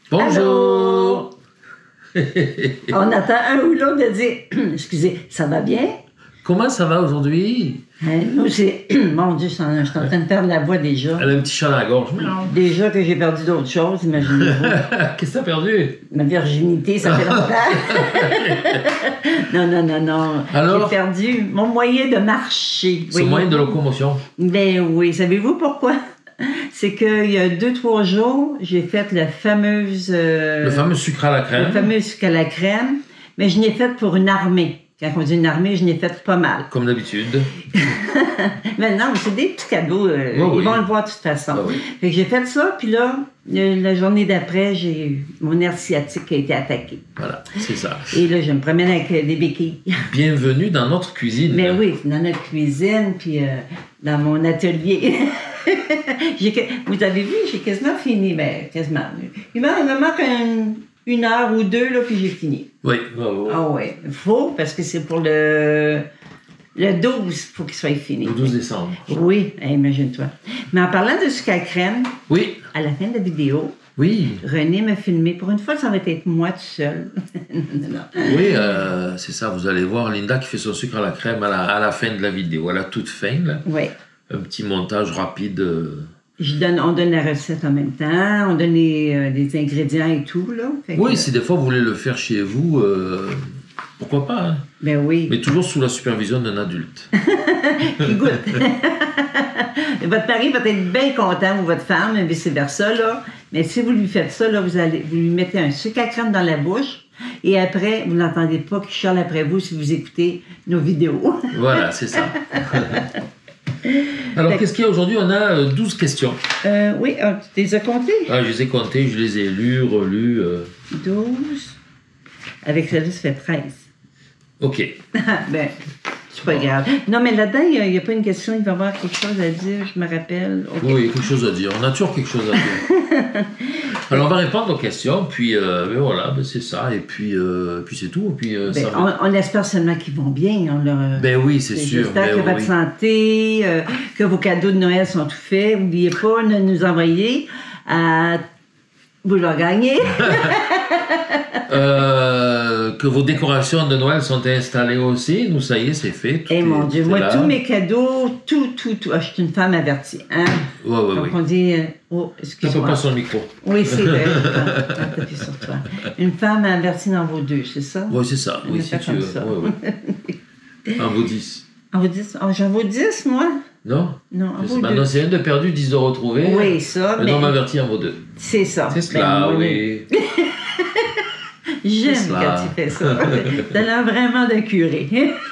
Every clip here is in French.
Bonjour. On attend un ou l'autre de dire « Excusez, ça va bien? » Comment ça va aujourd'hui? Nous, c'est... Mon Dieu, je suis en train de perdre la voix déjà. Elle a un petit chat dans la gorge. Déjà que j'ai perdu d'autres choses, imaginez-vous. Qu'est-ce que t'as perdu? Ma virginité, ça fait longtemps. Non. Alors? J'ai perdu mon moyen de marcher. Son moyen de locomotion. Ben oui. Savez-vous pourquoi? C'est qu'il y a 2-3 jours, j'ai fait la fameuse... le fameux sucre à la crème. Le fameux sucre à la crème, mais je l'ai fait pour une armée. Quand on dit une armée, je l'ai fait pas mal. Comme d'habitude. Mais non, c'est des petits cadeaux. Ils vont le voir de toute façon. Fait que j'ai fait ça, puis là, la journée d'après, j'ai eu mon nerf sciatique qui a été attaqué. Voilà, c'est ça. Et là, je me promène avec des béquilles. Bienvenue dans notre cuisine. Mais oui, dans notre cuisine, puis dans mon atelier. Vous avez vu, j'ai quasiment fini. Ben, quasiment. Il me manque une heure ou deux, là, puis j'ai fini. Oui. Ah oui. Il faut, parce que c'est pour le 12, il faut qu'il soit fini. Le 12 décembre. Oui, imagine-toi. Mais en parlant de sucre à crème, oui. À la fin de la vidéo, oui. René m'a filmé. Pour une fois, ça va être moi tout seul. Non. Oui, c'est ça. Vous allez voir Linda qui fait son sucre à la crème à la fin de la vidéo. À la toute fin, là. Oui. Un petit montage rapide. On donne la recette en même temps, on donne les ingrédients et tout, là. Oui, si des fois vous voulez le faire chez vous, pourquoi pas, hein? Ben oui. Mais toujours sous la supervision d'un adulte. Qui goûte. Votre mari va être bien content, ou votre femme, et vice-versa, là. Mais si vous lui faites ça, là, vous lui mettez un sucre à crème dans la bouche, et après, vous n'entendez pas qu'il chiale après vous si vous écoutez nos vidéos. Voilà, c'est ça. Alors, qu'est-ce qu'il y a aujourd'hui? On a 12 questions. Oui, tu les as comptées? Ah, je les ai comptées, je les ai lues, relues. 12. Avec celle-là, ça fait 13. OK. Ben, c'est pas grave. Non, mais là-dedans, il n'y a pas une question, il va y avoir quelque chose à dire, je me rappelle. Okay. Oui, il y a quelque chose à dire. On a toujours quelque chose à dire. Alors, on va répondre aux questions, puis voilà, c'est ça, et puis c'est tout. Puis, on espère seulement qu'ils vont bien. Ben oui, c'est sûr. J'espère que votre santé, que vos cadeaux de Noël sont tout faits. N'oubliez pas de nous envoyer à... Vous l'avez gagné. Que vos décorations de Noël sont installées aussi. Nous, ça y est, c'est fait. Eh mon Dieu, moi, tous mes cadeaux, tout. Ah, je suis une femme avertie. Hein? Oui. Donc, on dit... excuse-moi. Pas sur le micro. Oui, c'est vrai. T'appuies sur toi. Une femme avertie dans vos deux, c'est ça? Oui, c'est ça. Oui, si tu veux. Oui. En vos 10. En vos 10? Oh, j'en vaux 10, moi? Non? Non, en vos 2. Maintenant, c'est 1 de perdu, 10 de retrouvé. Oui, ça. Mais non, m'avertit en vos 2. C'est ça. C'est cela, oui. J'aime quand tu fais ça. T'as l'air vraiment d'un curé.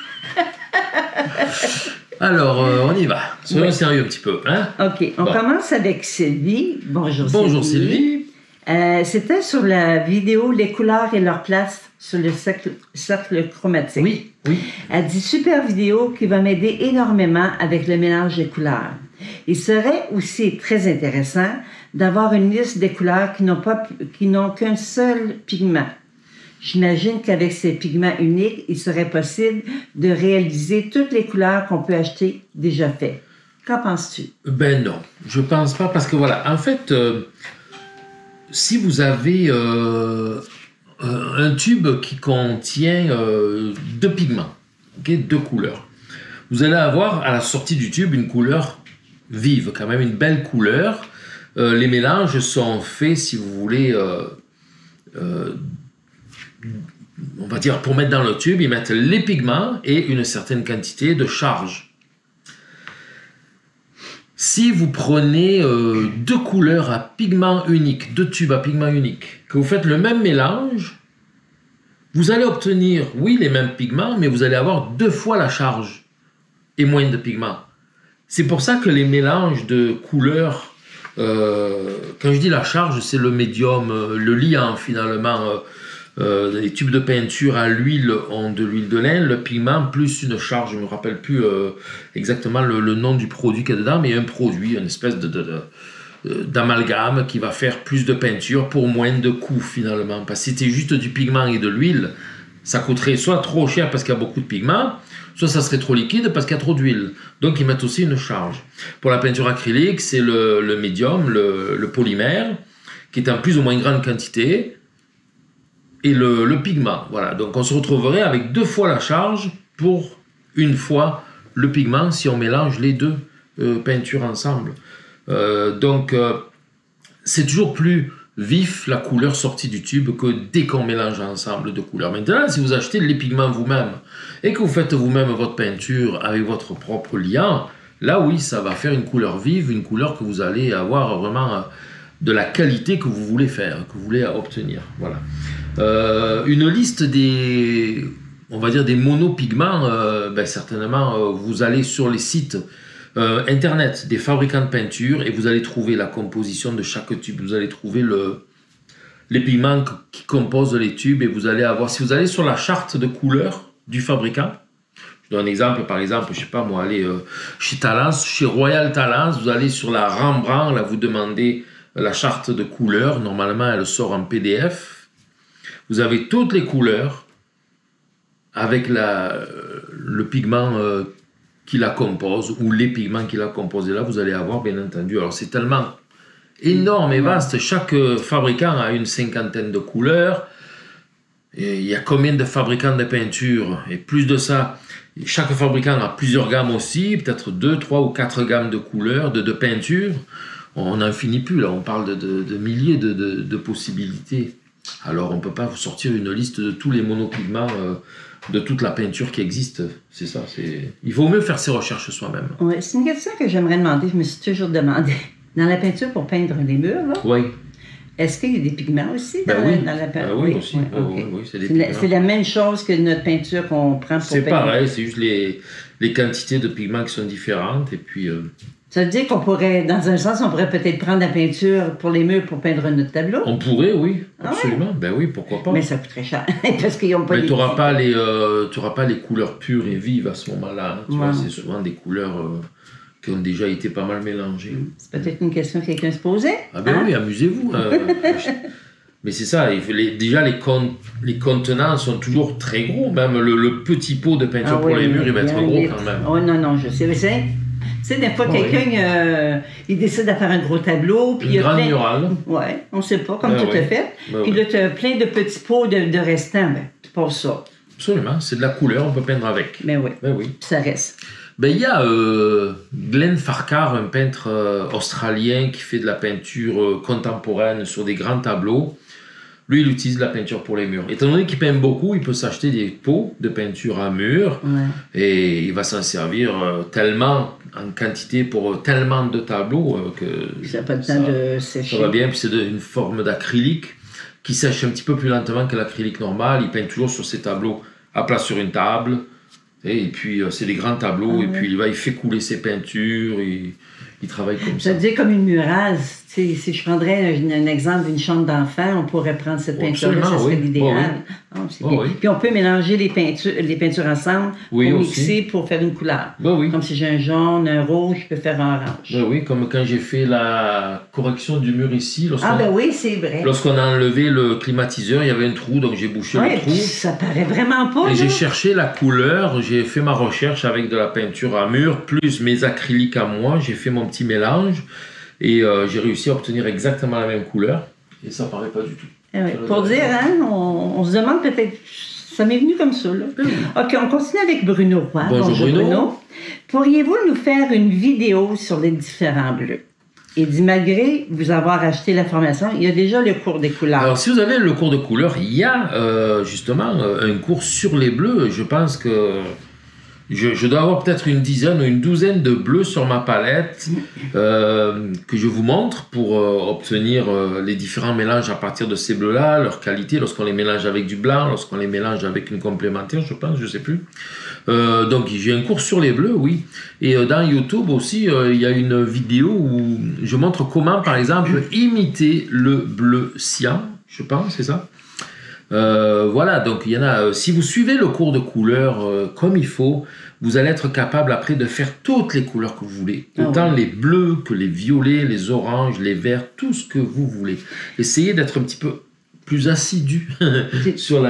Alors, on y va. Soyons sérieux un petit peu. Hein? OK. On commence avec Sylvie. Bonjour Sylvie. C'était sur la vidéo « Les couleurs et leur place sur le cercle chromatique ». Oui. Elle dit « Super vidéo qui va m'aider énormément avec le mélange des couleurs. Il serait aussi très intéressant d'avoir une liste des couleurs qui n'ont qu'un seul pigment. J'imagine qu'avec ces pigments uniques, il serait possible de réaliser toutes les couleurs qu'on peut acheter déjà faites. Qu'en penses-tu? Ben non, je pense pas parce que voilà, en fait, si vous avez un tube qui contient 2 pigments, okay, 2 couleurs, vous allez avoir à la sortie du tube une couleur vive, quand même une belle couleur. Les mélanges sont faits, si vous voulez... on va dire, pour mettre dans le tube, ils mettent les pigments et une certaine quantité de charge. Si vous prenez 2 couleurs à pigment unique, 2 tubes à pigment unique, que vous faites le même mélange, vous allez obtenir, oui, les mêmes pigments, mais vous allez avoir 2 fois la charge et moins de pigments. C'est pour ça que les mélanges de couleurs, quand je dis la charge, c'est le médium, le liant finalement. Les tubes de peinture à l'huile ont de l'huile de lin, le pigment plus une charge, je ne me rappelle plus exactement le nom du produit qu'il y a dedans, mais un produit, une espèce d'amalgame qui va faire plus de peinture pour moins de coûts finalement. Parce que si c'était juste du pigment et de l'huile, ça coûterait soit trop cher parce qu'il y a beaucoup de pigments, soit ça serait trop liquide parce qu'il y a trop d'huile. Donc ils mettent aussi une charge. Pour la peinture acrylique, c'est le médium, le polymère, qui est en plus ou moins grande quantité, et le pigment. Voilà. Donc on se retrouverait avec 2 fois la charge pour 1 fois le pigment si on mélange les 2 peintures ensemble. Donc c'est toujours plus vif la couleur sortie du tube que dès qu'on mélange ensemble 2 couleurs. Maintenant, si vous achetez les pigments vous-même et que vous faites vous-même votre peinture avec votre propre liant, là oui, ça va faire une couleur vive, une couleur que vous allez avoir vraiment de la qualité que vous voulez faire, que vous voulez obtenir. Voilà. Une liste des, on va dire, des monopigments, certainement, vous allez sur les sites internet des fabricants de peinture et vous allez trouver la composition de chaque tube. Vous allez trouver les pigments qui composent les tubes et vous allez avoir, si vous allez sur la charte de couleurs du fabricant, je donne un exemple, par exemple, je sais pas moi, allez chez Talens, chez Royal Talens, vous allez sur la Rembrandt, là vous demandez la charte de couleurs, normalement elle sort en PDF. Vous avez toutes les couleurs avec le pigment qui la compose ou les pigments qui la composent. Et là, vous allez avoir, bien entendu, alors c'est tellement énorme et vaste, chaque fabricant a une 50aine de couleurs. Et il y a combien de fabricants de peinture? Et plus de ça, chaque fabricant a plusieurs gammes aussi, peut-être 2, 3 ou 4 gammes de couleurs, de peinture. On n'en finit plus, là, on parle de milliers de possibilités. Alors, on ne peut pas vous sortir une liste de tous les monopigments de toute la peinture qui existe. C'est ça. Il vaut mieux faire ses recherches soi-même. Oui, c'est une question que j'aimerais demander. Je me suis toujours demandé. Dans la peinture pour peindre les murs, là, oui. Est-ce qu'il y a des pigments aussi dans la peinture? Oui, aussi. Okay. Oui, c'est des pigments. C'est la même chose que notre peinture qu'on prend pour peindre. C'est pareil, c'est juste les quantités de pigments qui sont différentes. Et puis... Ça veut dire qu'on pourrait, dans un sens, on pourrait peut-être prendre la peinture pour les murs pour peindre notre tableau? On pourrait, oui, absolument. Ben oui, pourquoi pas. Mais ça coûterait cher, parce qu'ils n'ont pas mais tu n'auras pas les couleurs pures et vives à ce moment-là. Hein. Tu vois, c'est souvent des couleurs qui ont déjà été pas mal mélangées. C'est peut-être une question que quelqu'un se posait. Ah ben oui, amusez-vous. Mais c'est ça, déjà les contenants sont toujours très gros. Même le petit pot de peinture pour les murs, il va être gros quand même. Oh non, je sais, mais c'est... Tu sais, des fois, quelqu'un, il décide de faire un gros tableau. Puis une grande murale. Oui, on ne sait pas, comme tout est fait. Puis là, tu as plein de petits pots de restants. Ben, tu passes ça. Absolument, c'est de la couleur, on peut peindre avec. Ben oui, ça reste. Ben, il y a Glenn Farquhar, un peintre australien qui fait de la peinture contemporaine sur des grands tableaux. Lui, il utilise la peinture pour les murs. Étant donné qu'il peint beaucoup, il peut s'acheter des pots de peinture à mur et il va s'en servir tellement en quantité pour tellement de tableaux que ça n'a pas le temps de sécher. Ça va bien, puis c'est une forme d'acrylique qui sèche un petit peu plus lentement que l'acrylique normal. Il peint toujours sur ses tableaux à plat sur une table. Et puis, c'est des grands tableaux. Et puis, il fait couler ses peintures. Il travaille comme ça. Ça veut dire comme une murale. Si je prendrais un exemple d'une chambre d'enfant, on pourrait prendre cette peinture-là, ça serait l'idéal. Puis on peut mélanger les peintures ensemble pour mixer, pour faire une couleur. Comme si j'ai un jaune, un rouge, je peux faire un orange. Oui, comme quand j'ai fait la correction du mur ici. C'est vrai. Lorsqu'on a enlevé le climatiseur, il y avait un trou, donc j'ai bouché le trou. Ça paraît vraiment pas. Et j'ai cherché la couleur, j'ai fait ma recherche avec de la peinture à mur, plus mes acryliques à moi, j'ai fait mon petit mélange. Et j'ai réussi à obtenir exactement la même couleur. Et ça paraît pas du tout. Pour dire, on se demande peut-être... Ça m'est venu comme ça, là. OK, on continue avec Bruno Roy. Bonjour Bruno. Pourriez-vous nous faire une vidéo sur les différents bleus? Il dit, malgré vous avoir acheté la formation, il y a déjà le cours des couleurs. Alors, si vous avez le cours de couleurs, il y a justement un cours sur les bleus. Je pense que... Je dois avoir peut-être une dizaine ou une douzaine de bleus sur ma palette que je vous montre pour obtenir les différents mélanges à partir de ces bleus-là, leur qualité, lorsqu'on les mélange avec du blanc, lorsqu'on les mélange avec une complémentaire, je pense, je sais plus. Donc j'ai un cours sur les bleus, oui. Et dans YouTube aussi, il y a une vidéo où je montre comment, par exemple, imiter le bleu cyan, je pense, c'est ça. Voilà, donc il y en a. Si vous suivez le cours de couleurs comme il faut, vous allez être capable après de faire toutes les couleurs que vous voulez. Autant les bleus que les violets, les oranges, les verts, tout ce que vous voulez. Essayez d'être un petit peu plus assidu sur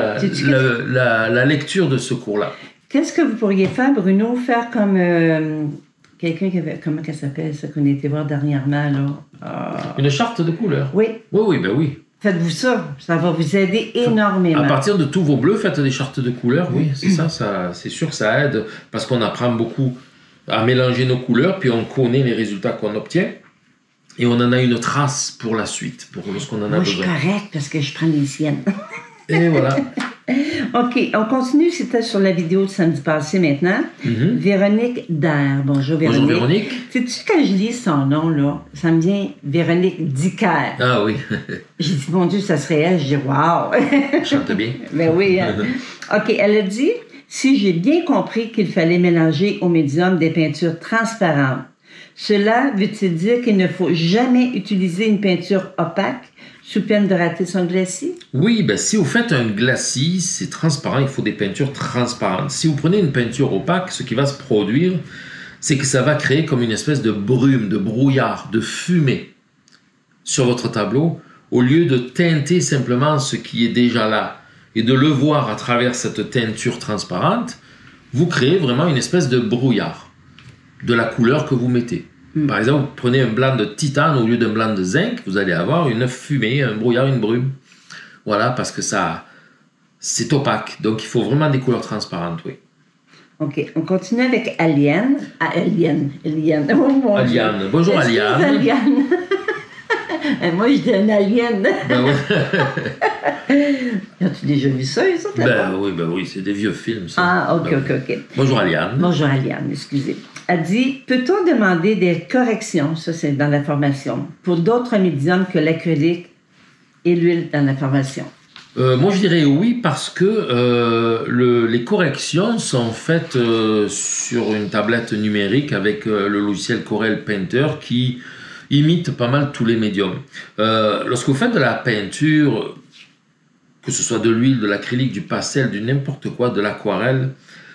la lecture de ce cours-là. Qu'est-ce que vous pourriez faire, Bruno? Faire comme quelqu'un qui avait... Comment elle s'appelle, ça qu'on a été voir dernièrement, là? Une charte de couleurs. Oui. Oui, ben oui. Faites-vous ça. Ça va vous aider énormément. À partir de tous vos bleus, faites des chartes de couleurs, oui, c'est ça, c'est sûr que ça aide, parce qu'on apprend beaucoup à mélanger nos couleurs, puis on connaît les résultats qu'on obtient, et on en a une trace pour la suite, pour lorsqu'on en a Moi, besoin. je suis correcte parce que je prends les siennes. Et voilà. OK, on continue. C'était sur la vidéo de samedi passé maintenant. Véronique Dair. Bonjour, Véronique. Bonjour, Véronique. Sais-tu, quand je lis son nom, là, ça me vient Véronique Dicker. Ah oui. J'ai dit, mon Dieu, ça serait elle. Je dis, wow. Chante bien. Ben oui. Hein. OK, elle a dit, si j'ai bien compris qu'il fallait mélanger au médium des peintures transparentes, cela veut-il dire qu'il ne faut jamais utiliser une peinture opaque sous peine de rater son glacis? Oui, ben si vous faites un glacis, c'est transparent, il faut des peintures transparentes. Si vous prenez une peinture opaque, ce qui va se produire, c'est que ça va créer comme une espèce de brume, de brouillard, de fumée sur votre tableau, au lieu de teinter simplement ce qui est déjà là et de le voir à travers cette teinture transparente, vous créez vraiment une espèce de brouillard de la couleur que vous mettez. Par exemple, vous prenez un blanc de titane au lieu d'un blanc de zinc, vous allez avoir une fumée, un brouillard, une brume. Voilà, parce que ça, c'est opaque. Donc, il faut vraiment des couleurs transparentes, oui. OK, on continue avec Aliane. Ah, Aliane. Oh, mon Dieu. Aliane. Bonjour, Excuse, Aliane. Aliane. Moi, je dis un alien. Ben oui, As-tu déjà vu ça, les autres, là-bas? ben oui, c'est des vieux films, ça. Ah, OK, Ben OK, oui. OK. Bonjour, Aliane. Bonjour, Aliane, excusez. Elle dit, peut-on demander des corrections, ça c'est dans la formation, pour d'autres médiums que l'acrylique et l'huile dans la formation? Moi, je dirais oui, parce que les corrections sont faites sur une tablette numérique avec le logiciel Corel Painter qui imite pas mal tous les médiums. Lorsque vous faites de la peinture, que ce soit de l'huile, de l'acrylique, du pastel, du n'importe quoi, de l'aquarelle,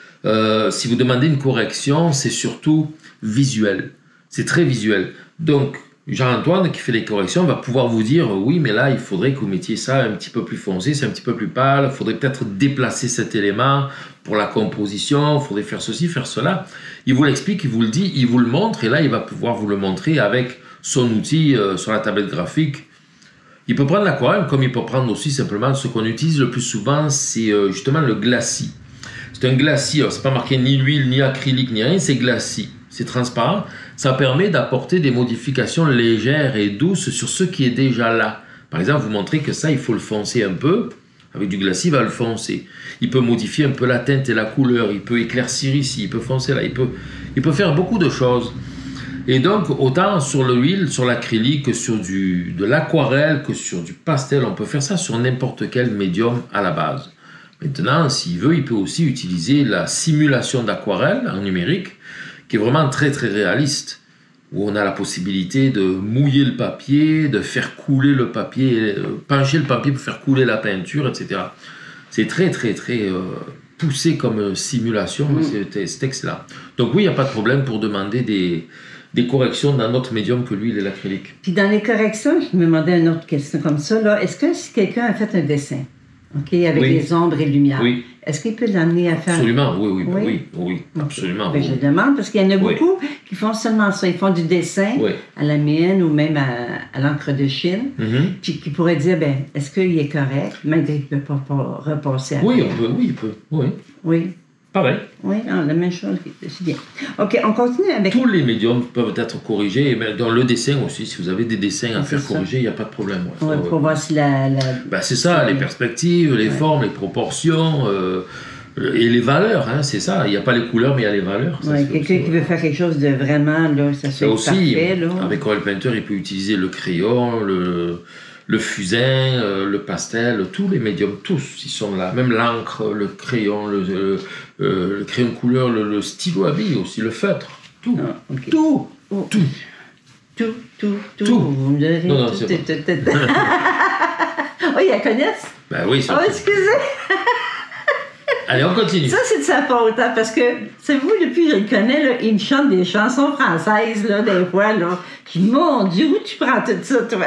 si vous demandez une correction, c'est surtout visuel. C'est très visuel. Donc, Jean-Antoine, qui fait les corrections, va pouvoir vous dire « Oui, mais là, il faudrait que vous mettiez ça un petit peu plus foncé, c'est un petit peu plus pâle, il faudrait peut-être déplacer cet élément pour la composition, il faudrait faire ceci, faire cela. » Il vous l'explique, il vous le dit, il vous le montre, et là, il va pouvoir vous le montrer avec son outil sur la tablette graphique. Il peut prendre l'aquarelle, comme il peut prendre aussi simplement ce qu'on utilise le plus souvent, c'est justement le glacis. C'est un glacis, alors c'est pas marqué ni l'huile, ni acrylique, ni rien, c'est glacis. C'est transparent. Ça permet d'apporter des modifications légères et douces sur ce qui est déjà là. Par exemple, vous montrez que ça, il faut le foncer un peu. Avec du glacis, il va le foncer. Il peut modifier un peu la teinte et la couleur. Il peut éclaircir ici, il peut foncer là. Il peut faire beaucoup de choses. Et donc, autant sur l'huile, sur l'acrylique, que sur de l'aquarelle, que sur du pastel, on peut faire ça sur n'importe quel médium à la base. Maintenant, s'il veut, il peut aussi utiliser la simulation d'aquarelle en numérique, qui est vraiment très très réaliste, où on a la possibilité de mouiller le papier, de faire couler le papier, pencher le papier pour faire couler la peinture, etc. C'est très très très poussé comme simulation, c'est excellent. Donc oui, il n'y a pas de problème pour demander des corrections dans notre médium que l'huile et l'acrylique. Puis dans les corrections, je me demandais une autre question comme ça, là. Est-ce que si quelqu'un a fait un dessin, OK, avec les ombres et lumières, est-ce qu'il peut l'amener à faire... Absolument, oui, absolument. Ben, je demande, parce qu'il y en a beaucoup qui font seulement ça. Ils font du dessin à la mine ou même à l'encre de Chine, puis qui pourraient dire, ben, est-ce qu'il est correct, malgré qu'il ne peut pas repasser après? Oui, il peut. Oui. Pareil. Oui, la même chose, c'est bien. OK, on continue avec... Tous les médiums peuvent être corrigés, mais dans le dessin aussi, si vous avez des dessins à faire corriger, il n'y a pas de problème. Pour voir si la... Ben, c'est ça, les perspectives, les formes, les proportions, et les valeurs, hein, c'est ça. Il n'y a pas les couleurs, mais il y a les valeurs. Oui, quelqu'un qui veut faire quelque chose de vraiment, là, ça soit parfait. Là. Avec Corel Painter, il peut utiliser le crayon, le fusain, le pastel, tous les médiums, tous, ils sont là. Même l'encre, le crayon, le crayon de couleur, le stylo à billes aussi, le feutre, tout. Ah, okay. Tout. Vous me donnez non, tout. c'est bon. Oh, ils la connaissent? Ben oui, oh, excusez. Allez, on continue. Ça, c'est de sa faute, hein, parce que, savez-vous, depuis que je le connais, là, il me chante des chansons françaises, là, des fois, là. Je dis, mon Dieu, où tu prends tout ça, toi?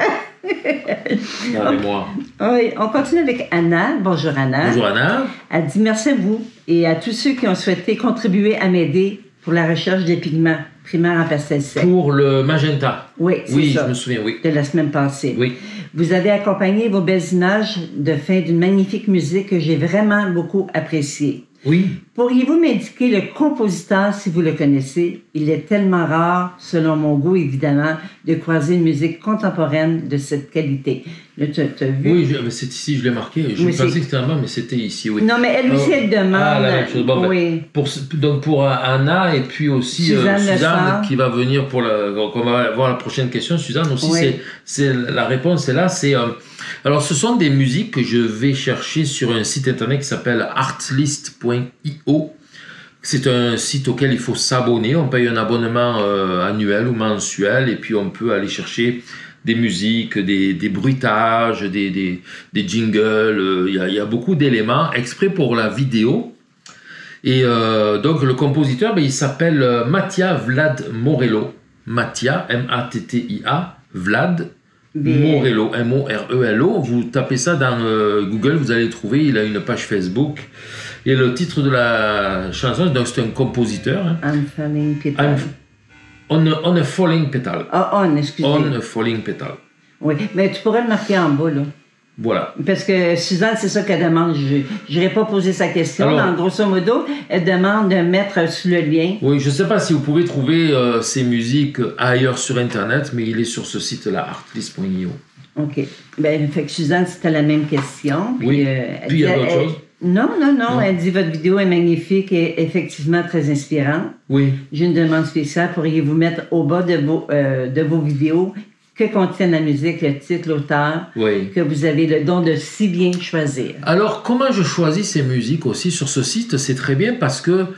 Moi. Oui, on continue avec Anna. Bonjour, Anna. Bonjour, Anna. Elle dit merci à vous et à tous ceux qui ont souhaité contribuer à m'aider pour la recherche des pigments primaires en pastel sec. Pour le magenta. Oui, c'est Oui, ça. je me souviens, oui. De la semaine passée. Oui. Vous avez accompagné vos belles images de fin d'une magnifique musique que j'ai vraiment beaucoup appréciée. Oui. Pourriez-vous m'indiquer le compositeur si vous le connaissez? Il est tellement rare, selon mon goût évidemment, de croiser une musique contemporaine de cette qualité. Là, tu as vu? Oui, mais c'est ici, je l'ai marqué. Je pensais que c'était en bas, mais c'était ici, oui. Non, mais elle aussi, elle demande. Ah, la même chose. Bon, oui. Donc pour Anna et puis aussi Suzanne qui va venir pour la. Donc on va voir la prochaine question. Suzanne aussi, oui. c'est la réponse est là. C'est alors ce sont des musiques que je vais chercher sur un site internet qui s'appelle artlist.io. C'est un site auquel il faut s'abonner. On paye un abonnement annuel ou mensuel et puis on peut aller chercher des musiques, des bruitages, des jingles. Il y a beaucoup d'éléments exprès pour la vidéo. Et donc le compositeur, il s'appelle Mattia Vlad Morello. Mattia, M-A-T-T-I-A, Vlad Morello, M-O-R-E-L-O. Vous tapez ça dans Google, vous allez le trouver. Il a une page Facebook. Et le titre de la chanson, donc c'est un compositeur. Hein. I'm Falling Petal. On a Falling Petal. Ah, excusez. On a Falling Petal. Oui, mais tu pourrais le marquer en bas, là. Voilà. Parce que Suzanne, c'est ça qu'elle demande. Je n'irai pas poser sa question. Alors, grosso modo, elle demande de mettre sur le lien. Oui, je ne sais pas si vous pouvez trouver ces musiques ailleurs sur Internet, mais il est sur ce site-là, artlist.io. OK. Ben, fait que Suzanne, c'était la même question. Puis, oui. Puis il y a d'autres choses. Non. Elle dit votre vidéo est magnifique et effectivement très inspirante. Oui. J'ai une demande spéciale. Pourriez-vous mettre au bas de vos vidéos que contient la musique, le titre, l'auteur, oui. que vous avez le don de si bien choisir? Alors, comment je choisis ces musiques aussi sur ce site? C'est très bien parce que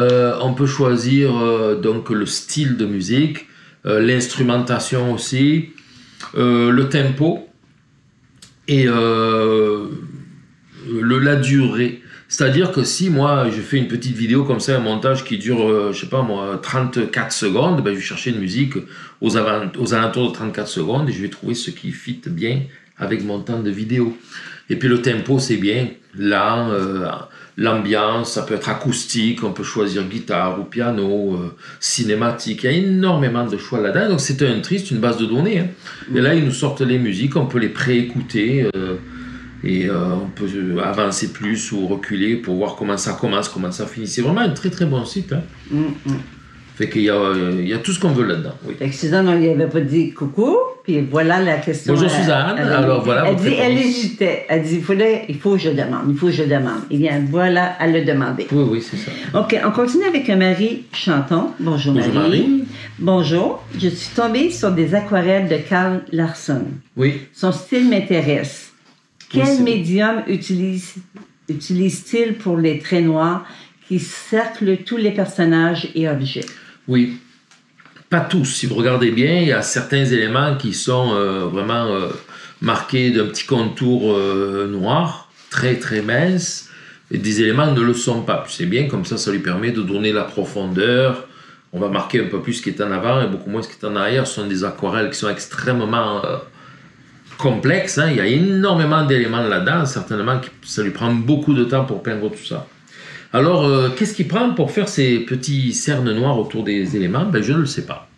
on peut choisir donc le style de musique, l'instrumentation aussi, le tempo et la durée. C'est-à-dire que si moi je fais une petite vidéo comme ça, un montage qui dure, je sais pas moi, 34 secondes, je vais chercher une musique aux alentours de 34 secondes et je vais trouver ce qui fit bien avec mon temps de vidéo. Et puis le tempo, c'est bien lent, l'ambiance, ça peut être acoustique, on peut choisir guitare ou piano, cinématique, il y a énormément de choix là-dedans, donc c'est une base de données. Hein. Et là, ils nous sortent les musiques, on peut les préécouter. Et on peut avancer plus ou reculer pour voir comment ça commence, comment ça finit. C'est vraiment un très très bon site. Hein. Fait qu'il y a tout ce qu'on veut là-dedans. Oui. Fait que Suzanne, on lui avait pas dit coucou, puis voilà la question. Bonjour Suzanne. Alors voilà. Elle hésitait. Elle dit il faut que je demande. Et bien voilà, elle l'a demandé. Oui, c'est ça. OK, on continue avec Marie Chanton. Bonjour Marie. Bonjour. Je suis tombée sur des aquarelles de Carl Larsson. Oui. Son style m'intéresse. Quel médium utilise-t-il pour les traits noirs qui cerclent tous les personnages et objets? Oui, pas tous. Si vous regardez bien, il y a certains éléments qui sont vraiment marqués d'un petit contour noir, très très mince, et des éléments ne le sont pas. C'est bien, comme ça lui permet de donner la profondeur. On va marquer un peu plus ce qui est en avant et beaucoup moins ce qui est en arrière. Ce sont des aquarelles qui sont extrêmement complexe, hein. Il y a énormément d'éléments là-dedans, certainement ça lui prend beaucoup de temps pour peindre tout ça. Alors, qu'est-ce qu'il prend pour faire ces petits cernes noirs autour des éléments? Je ne le sais pas.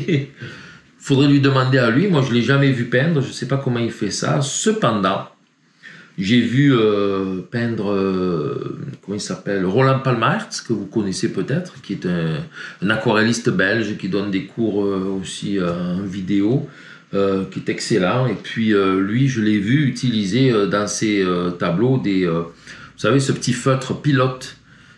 Faudrait lui demander à lui, moi je ne l'ai jamais vu peindre, je ne sais pas comment il fait ça. Cependant, j'ai vu peindre, comment il s'appelle, Roland Palmaerts, que vous connaissez peut-être, qui est un aquarelliste belge qui donne des cours aussi en vidéo. Qui est excellent. Et puis, lui, je l'ai vu utiliser dans ses tableaux vous savez, ce petit feutre pilote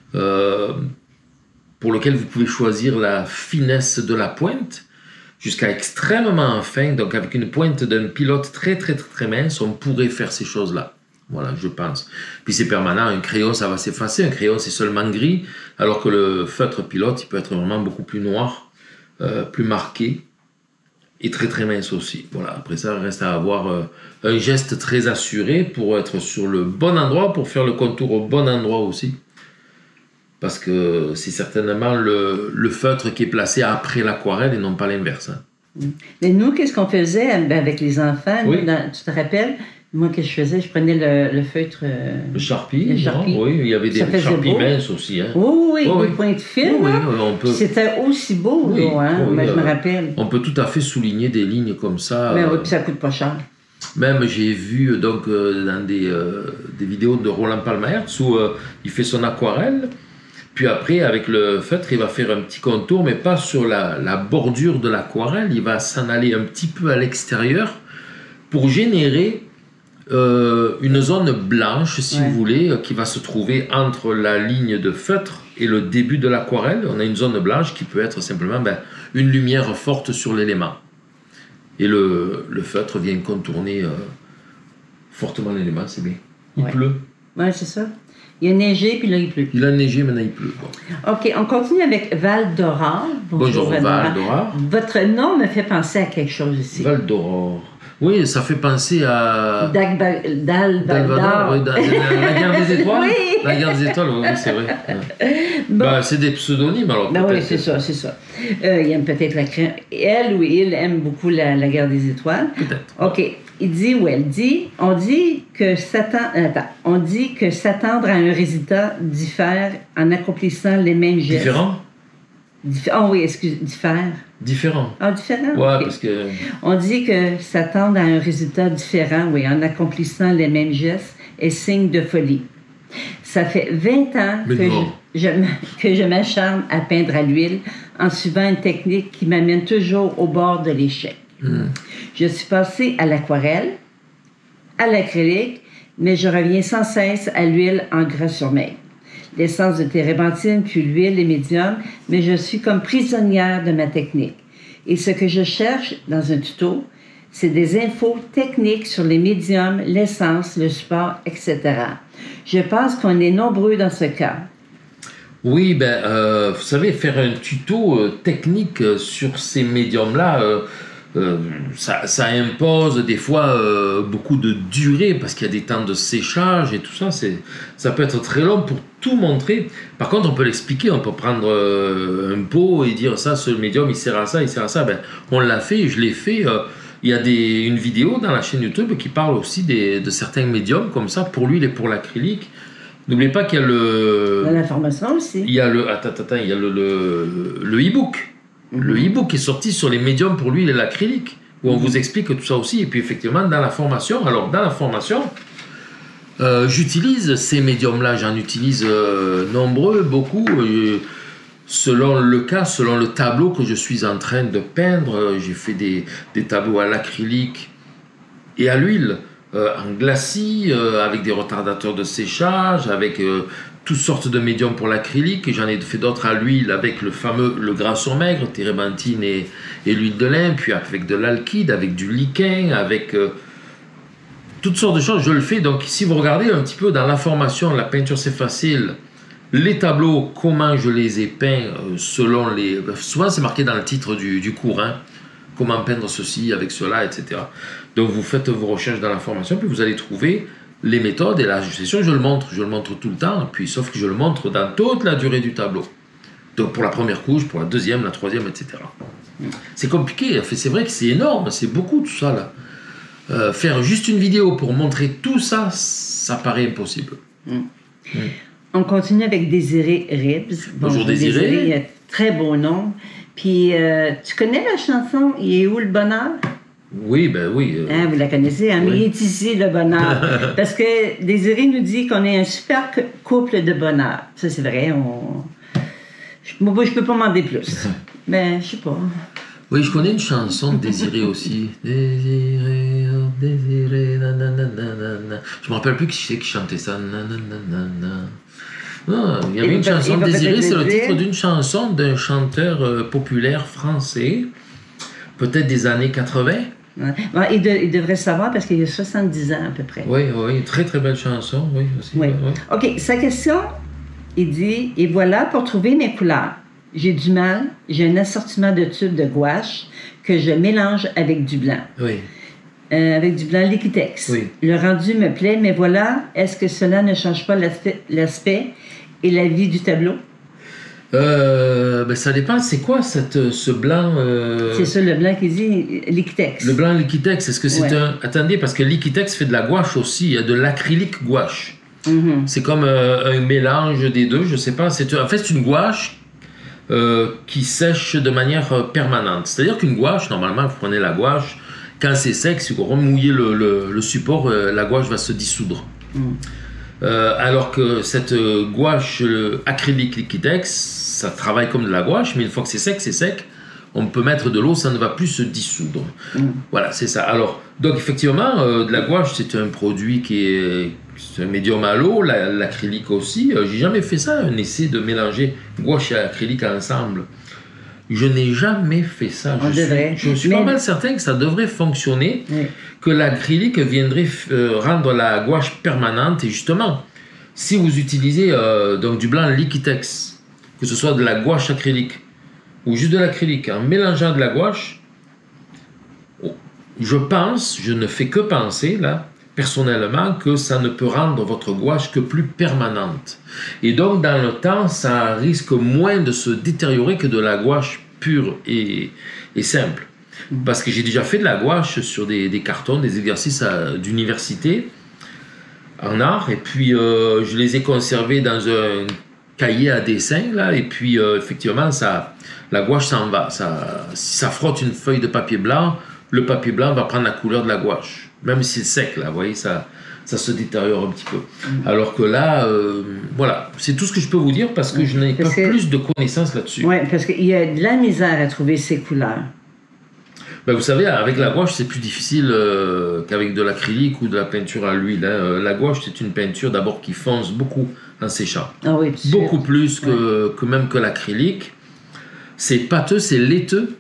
pour lequel vous pouvez choisir la finesse de la pointe jusqu'à extrêmement fin. Donc, avec une pointe d'un pilote très, très, très, très mince, on pourrait faire ces choses-là. Voilà, je pense. Puis, c'est permanent. Un crayon, ça va s'effacer. Un crayon, c'est seulement gris. Alors que le feutre pilote, il peut être vraiment beaucoup plus noir, plus marqué. Et très très mince aussi. Voilà. Après ça, il reste à avoir un geste très assuré pour être sur le bon endroit, pour faire le contour au bon endroit aussi. Parce que c'est certainement le feutre qui est placé après l'aquarelle et non pas l'inverse. Hein. Mais nous, qu'est-ce qu'on faisait avec les enfants? Oui. Tu te rappelles? Moi, qu'est-ce que je faisais? Je prenais le feutre... Le Sharpie, le Sharpie. oui, il y avait des Ça faisait Sharpies beau. minces aussi. Hein. Oui, Oh, des oui. points de fil. Oui, là. on peut, C'était aussi beau, Oui, là, hein? oui, Moi, je me rappelle. on peut tout à fait souligner des lignes comme ça. Mais oui, puis ça coûte pas cher. Même j'ai vu donc dans des vidéos de Roland Palmaerts où il fait son aquarelle, puis après avec le feutre il va faire un petit contour, mais pas sur la bordure de l'aquarelle, il va s'en aller un petit peu à l'extérieur pour générer une zone blanche, si Ouais. vous voulez, qui va se trouver entre la ligne de feutre et le début de l'aquarelle. On a une zone blanche qui peut être simplement une lumière forte sur l'élément. Et le feutre vient contourner fortement l'élément, c'est bien. Il Ouais. pleut. Oui, c'est ça. Il a neigé, puis là, il pleut. Il a neigé, maintenant il pleut. Bon. OK, on continue avec Val d'Aurore. Bonjour, Val d'Aurore. Votre nom me fait penser à quelque chose ici. Val d'Aurore. Oui, ça fait penser à... Dalvador, oui, la guerre des étoiles. Oui. La guerre des étoiles, oui, c'est vrai. Bon. C'est des pseudonymes, alors Ben oui, peut-être. c'est ça, c'est ça. Il aime peut-être la crème. Elle ou il aime beaucoup la guerre des étoiles. Peut-être. OK. Il dit ou elle dit, on dit que s'attendre à un résultat diffère en accomplissant les mêmes gestes. Différent. Ah oui, diffère. Différent. Ah, différent? Ouais, OK. parce que... On dit que s'attendre à un résultat différent, oui, en accomplissant les mêmes gestes, est signe de folie. Ça fait 20 ans Mais que non. que je m'acharne à peindre à l'huile en suivant une technique qui m'amène toujours au bord de l'échec. Je suis passée à l'aquarelle, à l'acrylique, mais je reviens sans cesse à l'huile en gras sur maigre. L'essence de térébenthine puis l'huile est médium, mais je suis comme prisonnière de ma technique. Et ce que je cherche dans un tuto, c'est des infos techniques sur les médiums, l'essence, le support, etc. Je pense qu'on est nombreux dans ce cas. Oui, vous savez, faire un tuto technique sur ces médiums-là, ça impose des fois beaucoup de durée parce qu'il y a des temps de séchage et tout ça. Ça peut être très long pour tout montrer. Par contre, on peut l'expliquer. On peut prendre un pot et dire ça, ce médium, il sert à ça, il sert à ça. On l'a fait, je l'ai fait. Il y a une vidéo dans la chaîne YouTube qui parle aussi de certains médiums comme ça, pour l'huile et pour l'acrylique. N'oubliez pas qu'il y a Dans l'information aussi. il y a le e-book. Le e-book est sorti sur les médiums pour l'huile et l'acrylique, où on vous explique tout ça aussi. Et puis effectivement, dans la formation, j'utilise ces médiums-là, j'en utilise nombreux, beaucoup. Selon le cas, selon le tableau que je suis en train de peindre, j'ai fait des tableaux à l'acrylique et à l'huile, en glacis, avec des retardateurs de séchage, avec toutes sortes de médiums pour l'acrylique, et j'en ai fait d'autres à l'huile avec le gras sur maigre, térébenthine et l'huile de lin, puis avec de l'alkyd, avec du liquin, avec toutes sortes de choses. Je le fais, donc si vous regardez un petit peu dans l'information, la peinture c'est facile, les tableaux, comment je les ai peints selon les... Souvent c'est marqué dans le titre du cours, hein, comment peindre ceci avec cela, etc. Donc vous faites vos recherches dans l'information, puis vous allez trouver les méthodes, et là, c'est sûr, je le montre tout le temps, puis sauf que je le montre dans toute la durée du tableau. Donc pour la première couche, pour la deuxième, la troisième, etc. C'est compliqué, c'est vrai que c'est énorme, c'est beaucoup tout ça là. Faire juste une vidéo pour montrer tout ça, ça paraît impossible. On continue avec Désiré Ribs. Bonjour Désiré. Il a très beau nom. Puis tu connais la chanson « Il est où le bonheur » ? Oui, oui. Hein, vous la connaissez, hein? Oui. Mais il est ici le bonheur. Parce que Désiré nous dit qu'on est un super couple de bonheur. Ça, c'est vrai. Moi, je peux pas demander plus. Mais je sais pas. Oui, je connais une chanson de Désiré aussi. Désiré, oh Désiré, nanana. Je me rappelle plus qui c'est qui chantait ça. Nanana. Ah, il y avait une chanson de Désiré, c'est le titre d'une chanson d'un chanteur populaire français, peut-être des années 80. Ouais. Bon, il devrait savoir parce qu'il a 70 ans à peu près. Oui, très très belle chanson, oui aussi. Oui. Ouais. OK, sa question, il dit « Et voilà, pour trouver mes couleurs, j'ai du mal, j'ai un assortiment de tubes de gouache que je mélange avec du blanc. Oui. Avec du blanc Liquitex. Oui. Le rendu me plaît, mais voilà, est-ce que cela ne change pas l'aspect et la vie du tableau? Ben, ça dépend, c'est quoi ce blanc C'est ça, le blanc qui dit Liquitex. Le blanc Liquitex, est-ce que c'est Ouais. un... Attendez, parce que Liquitex fait de la gouache aussi, il y a de l'acrylique gouache. C'est comme un mélange des deux, je sais pas. En fait, c'est une gouache qui sèche de manière permanente. C'est-à-dire qu'une gouache, normalement, vous prenez la gouache, quand c'est sec, si vous remouillez le support, la gouache va se dissoudre. Alors que cette gouache acrylique Liquitex, ça travaille comme de la gouache, mais une fois que c'est sec, on peut mettre de l'eau, ça ne va plus se dissoudre. Voilà, c'est ça. Alors, donc effectivement, de la gouache, c'est un produit c'est un médium à l'eau, l'acrylique aussi. J'ai jamais fait ça, un essai de mélanger gouache et acrylique ensemble. Je n'ai jamais fait ça. Je suis pas mal certain que ça devrait fonctionner, que l'acrylique viendrait rendre la gouache permanente. Et justement, si vous utilisez donc du blanc Liquitex, que ce soit de la gouache acrylique ou juste de l'acrylique, en mélangeant de la gouache, je ne fais que penser, là, personnellement, que ça ne peut rendre votre gouache que plus permanente. Et donc, dans le temps, ça risque moins de se détériorer que de la gouache pure et simple. Parce que j'ai déjà fait de la gouache sur des cartons, des exercices d'université en art, et puis je les ai conservés dans un cahier à dessin, là, et puis effectivement, la gouache s'en va. Si ça frotte une feuille de papier blanc, le papier blanc va prendre la couleur de la gouache. Même si c'est sec, là, vous voyez, ça se détériore un petit peu. Alors que là, voilà, c'est tout ce que je peux vous dire parce que je n'ai pas plus de connaissances là-dessus. Oui, parce qu'il y a de la misère à trouver ces couleurs. Ben, vous savez, avec la gouache, c'est plus difficile qu'avec de l'acrylique ou de la peinture à l'huile. Hein. La gouache, c'est une peinture d'abord qui fonce beaucoup en séchant. Ah oui, beaucoup plus que même que l'acrylique. C'est pâteux, c'est laiteux.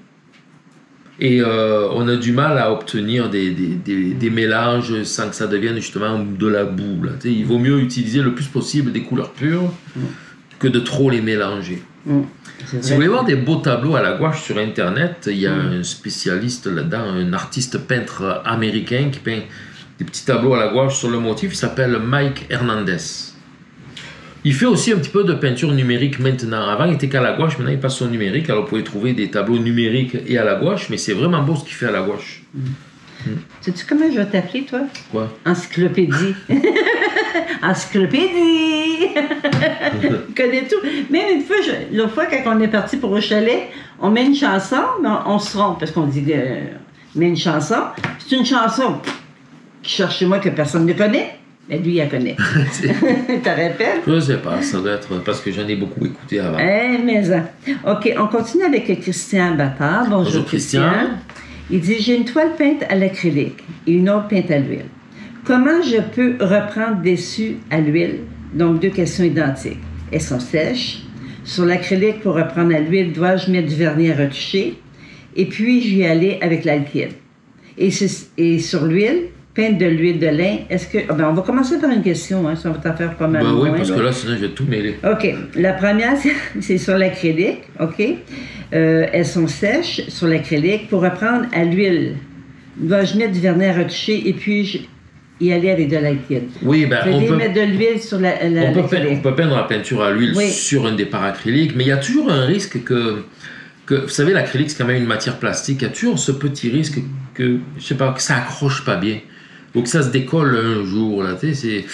Et on a du mal à obtenir des mélanges sans que ça devienne justement de la boue. Là. Il vaut mieux utiliser le plus possible des couleurs pures que de trop les mélanger. Si vous voulez voir des beaux tableaux à la gouache sur Internet, il y a un spécialiste là-dedans, un artiste peintre américain qui peint des petits tableaux à la gouache sur le motif. Il s'appelle Mike Hernandez. Il fait aussi un petit peu de peinture numérique maintenant. Avant, il était qu'à la gouache, maintenant il passe au numérique. Alors vous pouvez trouver des tableaux numériques et à la gouache, mais c'est vraiment beau ce qu'il fait à la gouache. Sais-tu comment je vais t'appeler, toi? Quoi? Encyclopédie. Encyclopédie! Je connais tout. Même une fois, l'autre fois, quand on est parti pour le chalet, on met une chanson, mais on se trompe, parce qu'on dit met une chanson. C'est une chanson qui cherche chez moi que personne ne connaît. Mais lui, il la connaît. Tu te rappelles? Je ne sais pas, ça doit être parce que j'en ai beaucoup écouté avant. Mais ça. OK, on continue avec Christian Battard. Bonjour Christian. Il dit, j'ai une toile peinte à l'acrylique et une autre peinte à l'huile. Comment je peux reprendre dessus à l'huile? Donc, deux questions identiques. Elles sont sèches. Sur l'acrylique, pour reprendre à l'huile, dois-je mettre du vernis à retoucher? Et puis, je vais aller avec l'alkyd. Et sur l'huile, peinte de l'huile de lin, est-ce que... on va commencer par une question, hein, ça va t'en faire pas mal. Oui, parce que là, sinon, je vais tout mêler. OK. La première, c'est sur l'acrylique, OK? Elles sont sèches sur l'acrylique. Pour reprendre à l'huile, dois-je mettre du vernis à retoucher et puis y aller avec de l'alkyd? Oui, on peut mettre de l'huile sur on peut peindre la peinture à l'huile sur un départ acrylique, mais il y a toujours un risque que vous savez, l'acrylique, c'est quand même une matière plastique. Il y a toujours ce petit risque que, je sais pas, que ça accroche pas bien. Ou que ça se décolle un jour. Là, c'est...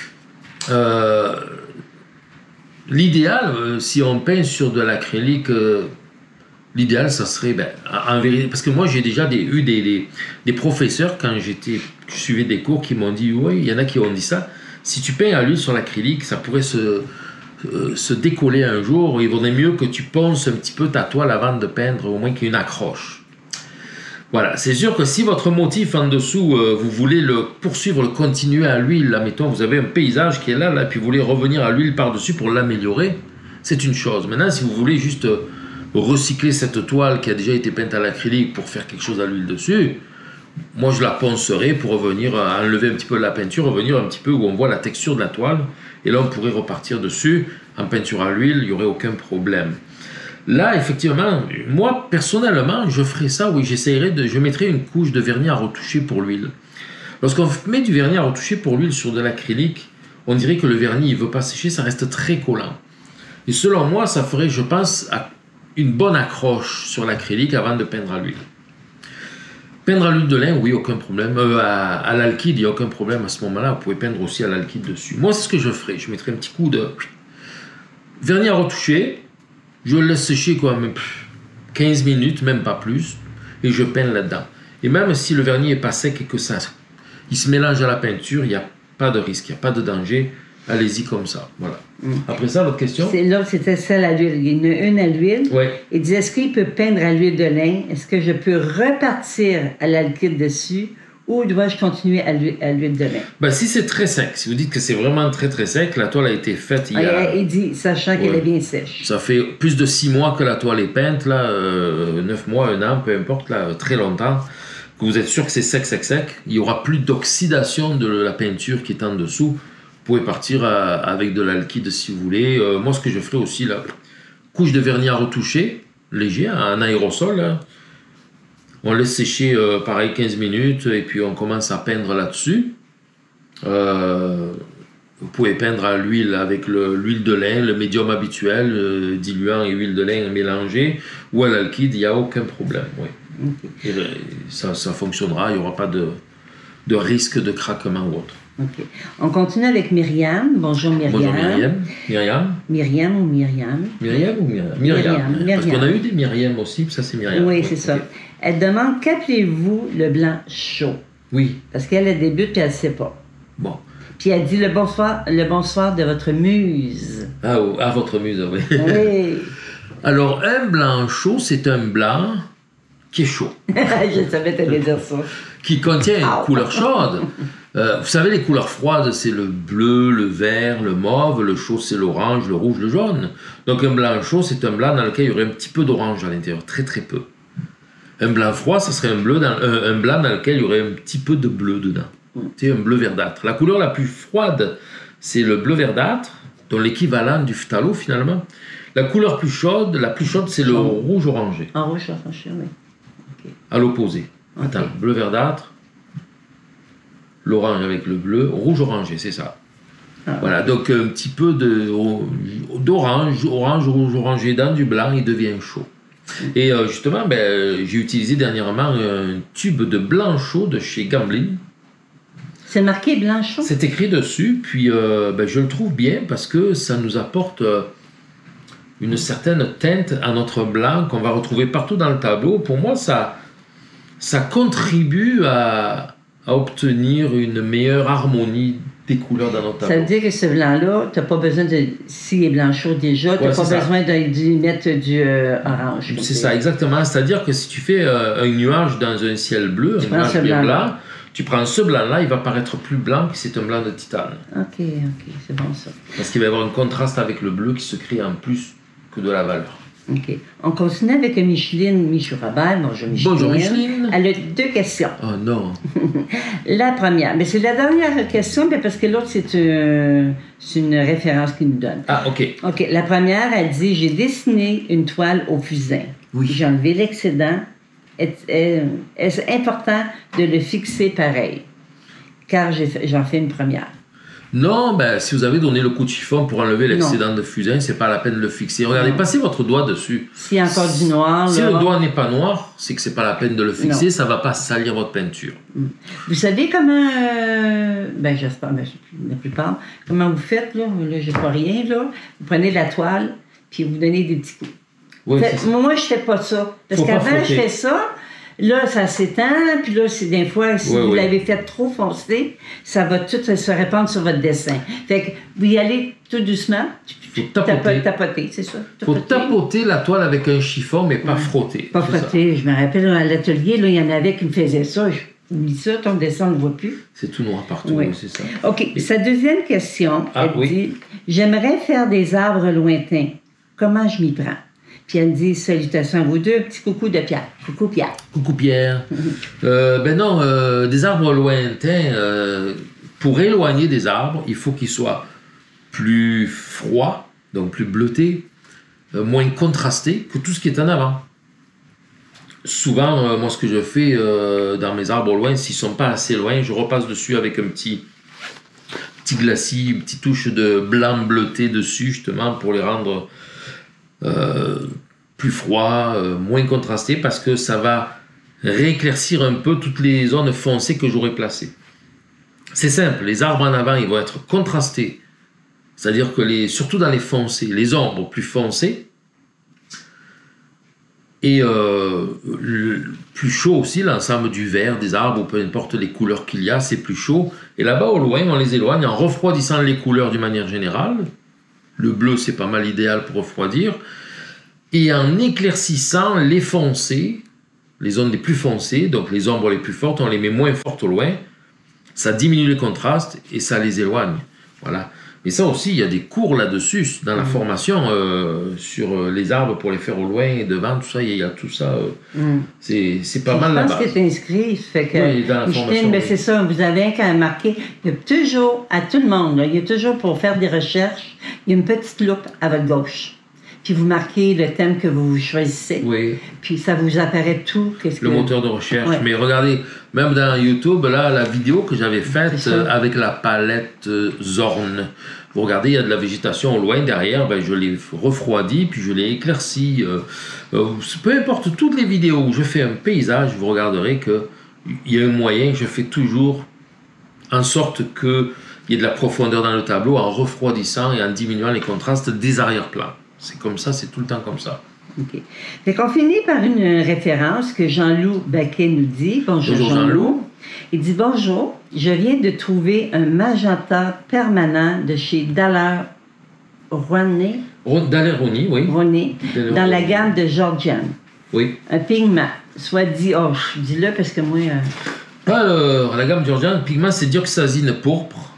l'idéal, si on peint sur de l'acrylique, l'idéal, ça serait, en vérité, parce que moi, j'ai déjà eu des professeurs, quand je suivais des cours, qui m'ont dit, oui, il y en a qui ont dit ça, si tu peins à l'huile sur l'acrylique, ça pourrait se décoller un jour. Il vaudrait mieux que tu ponces un petit peu ta toile avant de peindre, au moins qu'il y ait une accroche. Voilà, c'est sûr que si votre motif en dessous, vous voulez le poursuivre, le continuer à l'huile, là, mettons, vous avez un paysage qui est là, puis vous voulez revenir à l'huile par-dessus pour l'améliorer, c'est une chose. Maintenant, si vous voulez juste recycler cette toile qui a déjà été peinte à l'acrylique pour faire quelque chose à l'huile dessus, moi je la poncerai pour revenir, enlever un petit peu la peinture, revenir un petit peu où on voit la texture de la toile, et là on pourrait repartir dessus, en peinture à l'huile, il n'y aurait aucun problème. Là, effectivement, moi, personnellement, je ferais ça, oui, je mettrais une couche de vernis à retoucher pour l'huile. Lorsqu'on met du vernis à retoucher pour l'huile sur de l'acrylique, on dirait que le vernis, il ne veut pas sécher, ça reste très collant. Et selon moi, ça ferait, je pense, une bonne accroche sur l'acrylique avant de peindre à l'huile. Peindre à l'huile de lin, oui, aucun problème. À l'alkyd, il n'y a aucun problème à ce moment-là. Vous pouvez peindre aussi à l'alkyd dessus. Moi, c'est ce que je ferais. Je mettrais un petit coup de vernis à retoucher. Je le laisse sécher quoi, même 15 minutes, même pas plus. Et je peins là-dedans. Et même si le vernis n'est pas sec et que ça, il se mélange à la peinture, il n'y a pas de risque, il n'y a pas de danger. Allez-y comme ça. Voilà. Après ça, votre question? Là, c'était celle à l'huile. Il y en a une à l'huile. Oui. Il dit, est-ce qu'il peut peindre à l'huile de lin? Est-ce que je peux repartir à l'alkyd dessus ou dois-je continuer à l'huile de lin? Ben, si c'est très sec, si vous dites que c'est vraiment très très sec, la toile a été faite il y a... Il dit, sachant qu'elle est bien sèche. Ça fait plus de 6 mois que la toile est peinte, là, 9 mois, 1 an, peu importe, là, très longtemps, que vous êtes sûr que c'est sec, sec, sec, il n'y aura plus d'oxydation de la peinture qui est en dessous. Vous pouvez partir avec de l'alkyd si vous voulez. Moi, ce que je ferai aussi, là, couche de vernis à retoucher, léger, en aérosol. Là. On laisse sécher, pareil, 15 minutes, et puis on commence à peindre là-dessus. Vous pouvez peindre à l'huile avec l'huile de lin, le médium habituel, diluant et huile de lin mélangée, ou à l'alkyd, il n'y a aucun problème. Oui. Okay. Et ça fonctionnera, il n'y aura pas de risque de craquement ou autre. OK. On continue avec Myriam. Bonjour Myriam. Bonjour Myriam. Myriam. Myriam ou Myriam? Myriam ou Myriam? Myriam. Parce qu'on a eu des Myriam aussi, puis ça c'est Myriam. Oui, c'est ça. Elle demande, qu'appelez-vous le blanc chaud? Oui. Parce qu'elle débute et elle ne sait pas. Bon. Puis elle dit le bonsoir de votre muse. Ah, votre muse, oui. Oui. Alors, un blanc chaud, c'est un blanc qui est chaud. Je savais que tu allais dire ça. Qui contient une couleur chaude. Vous savez, les couleurs froides, c'est le bleu, le vert, le mauve. Le chaud, c'est l'orange, le rouge, le jaune. Donc, un blanc chaud, c'est un blanc dans lequel il y aurait un petit peu d'orange à l'intérieur. Très, très peu. Un blanc froid, ça serait un blanc dans lequel il y aurait un petit peu de bleu dedans. C'est un bleu verdâtre. La couleur la plus froide, c'est le bleu verdâtre, dont l'équivalent du phthalo, finalement. La couleur la plus chaude, c'est le rouge orangé. En rouge orangé, oui. Okay. À l'opposé. Attends, bleu verdâtre, l'orange avec le bleu, rouge orangé, c'est ça. Ah, voilà, donc un petit peu d'orange, rouge orangé dans du blanc, il devient chaud. Et justement, j'ai utilisé dernièrement un tube de blanc chaud de chez Gamblin. C'est marqué blanc chaud? C'est écrit dessus, puis je le trouve bien parce que ça nous apporte une certaine teinte à notre blanc qu'on va retrouver partout dans le tableau. Pour moi, ça contribue à obtenir une meilleure harmonie des couleurs dans notre tableau. Ça veut dire que ce blanc-là, tu n'as pas besoin de... S'il est blanc chaud déjà, tu n'as pas besoin d'y mettre du orange. C'est ça, exactement. C'est-à-dire que si tu fais un nuage dans un ciel bleu, un nuage bien blanc, tu prends ce blanc-là, il va paraître plus blanc que c'est un blanc de titane. OK, c'est bon ça. Parce qu'il va y avoir un contraste avec le bleu qui se crée en plus que de la valeur. OK. On continue avec Micheline Michourabal. Bonjour Micheline. Bonjour Micheline. Elle a 2 questions. Oh non. La première, mais c'est la dernière question, parce que l'autre, c'est une référence qu'il nous donne. Ah, OK. OK. La première, elle dit, j'ai dessiné une toile au fusain. Oui. J'ai enlevé l'excédent. Est-ce important de le fixer pareil? Car j'en fais une première. Non, si vous avez donné le coup de chiffon pour enlever l'excédent de fusain, c'est pas la peine de le fixer. Regardez, passez votre doigt dessus. S'il y a encore du noir... Si le doigt n'est pas noir, c'est que c'est pas la peine de le fixer, ça va pas salir votre peinture. Vous savez comment... j'espère, la plupart, comment vous faites, là je vois rien, là. Vous prenez la toile, puis vous donnez des petits coups. Oui, moi, je fais pas ça. Parce qu'avant, je fais ça... Là, ça s'étend, puis là, des fois, si vous l'avez fait trop foncé, ça va tout se répandre sur votre dessin. Fait que vous y allez tout doucement, tapoter, c'est ça. Il faut tapoter la toile avec un chiffon, mais pas frotter. Pas frotter. Je me rappelle, à l'atelier, il y en avait qui me faisaient ça. Oublie ça, ton dessin, on ne le voit plus. C'est tout noir partout, c'est ça. OK. Sa deuxième question, elle dit, j'aimerais faire des arbres lointains. Comment je m'y prends? Puis elle dit, salutations à vous deux, petit coucou de Pierre. Coucou Pierre. Coucou Pierre. Des arbres lointains, pour éloigner des arbres, il faut qu'ils soient plus froids, donc plus bleutés, moins contrastés que tout ce qui est en avant. Souvent, moi ce que je fais dans mes arbres loin, s'ils ne sont pas assez loin, je repasse dessus avec un petit petit glacis, une petite touche de blanc bleuté dessus, justement, pour les rendre plus froids, moins contrastés, parce que ça va rééclaircir un peu toutes les zones foncées que j'aurais placées. C'est simple, les arbres en avant, ils vont être contrastés, c'est-à-dire que surtout dans les foncés, les ombres plus foncées, et plus chaud aussi, l'ensemble du vert, des arbres, ou peu importe les couleurs qu'il y a, c'est plus chaud. Et là-bas, au loin, on les éloigne en refroidissant les couleurs d'une manière générale. Le bleu, c'est pas mal idéal pour refroidir. Et en éclaircissant les foncés, les zones les plus foncées, donc les ombres les plus fortes, on les met moins fortes au loin. Ça diminue les contrastes et ça les éloigne. Voilà. Mais ça aussi, il y a des cours là-dessus, dans la formation, sur les arbres pour les faire au loin et devant, tout ça, il y a tout ça. C'est pas mal là-bas. Je pense que c'est inscrit, fait que... Oui, dans la formation. Mais c'est ça, vous avez qu'à marquer, il y a toujours, à tout le monde, là, il y a toujours, pour faire des recherches, il y a une petite loupe à votre gauche. Puis vous marquez le thème que vous choisissez. Oui. Puis ça vous apparaît tout. Le moteur de recherche. Ouais. Mais regardez, même dans YouTube, là, la vidéo que j'avais faite avec la palette Zorn, vous regardez, il y a de la végétation au loin derrière, ben, je l'ai refroidi, puis je l'ai éclairci. Peu importe, toutes les vidéos où je fais un paysage, vous regarderez qu'il y a un moyen, je fais toujours en sorte qu'il y ait de la profondeur dans le tableau en refroidissant et en diminuant les contrastes des arrière-plans. C'est comme ça, c'est tout le temps comme ça. OK. Fait qu'on finit par une référence que Jean-Loup Baquet nous dit. Bonjour Jean-Loup. Il dit « Bonjour, je viens de trouver un magenta permanent de chez Daler Rooney. Daler Rooney, oui. Rooney, dans la gamme de Georgian. Oui. Un pigment. Soit dit, oh, je dis là parce que moi... Alors, la gamme Georgian, le pigment, c'est dioxazine pourpre,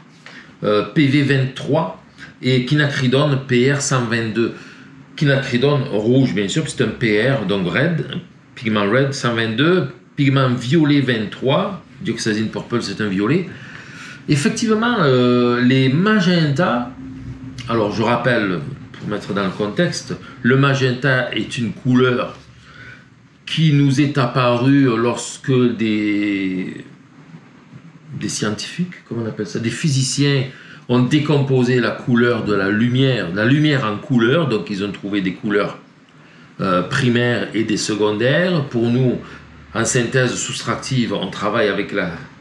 PV23 et quinacridone PR122. Quinacridone rouge, bien sûr, c'est un PR, donc red, pigment red 122, pigment violet 23, dioxazine purple, c'est un violet. Effectivement, les magentas, alors je rappelle, pour mettre dans le contexte, le magenta est une couleur qui nous est apparue lorsque des scientifiques, comment on appelle ça, des physiciens ont décomposé la couleur de la lumière en couleurs, donc ils ont trouvé des couleurs primaires et des secondaires. Pour nous, en synthèse soustractive, on travaille avec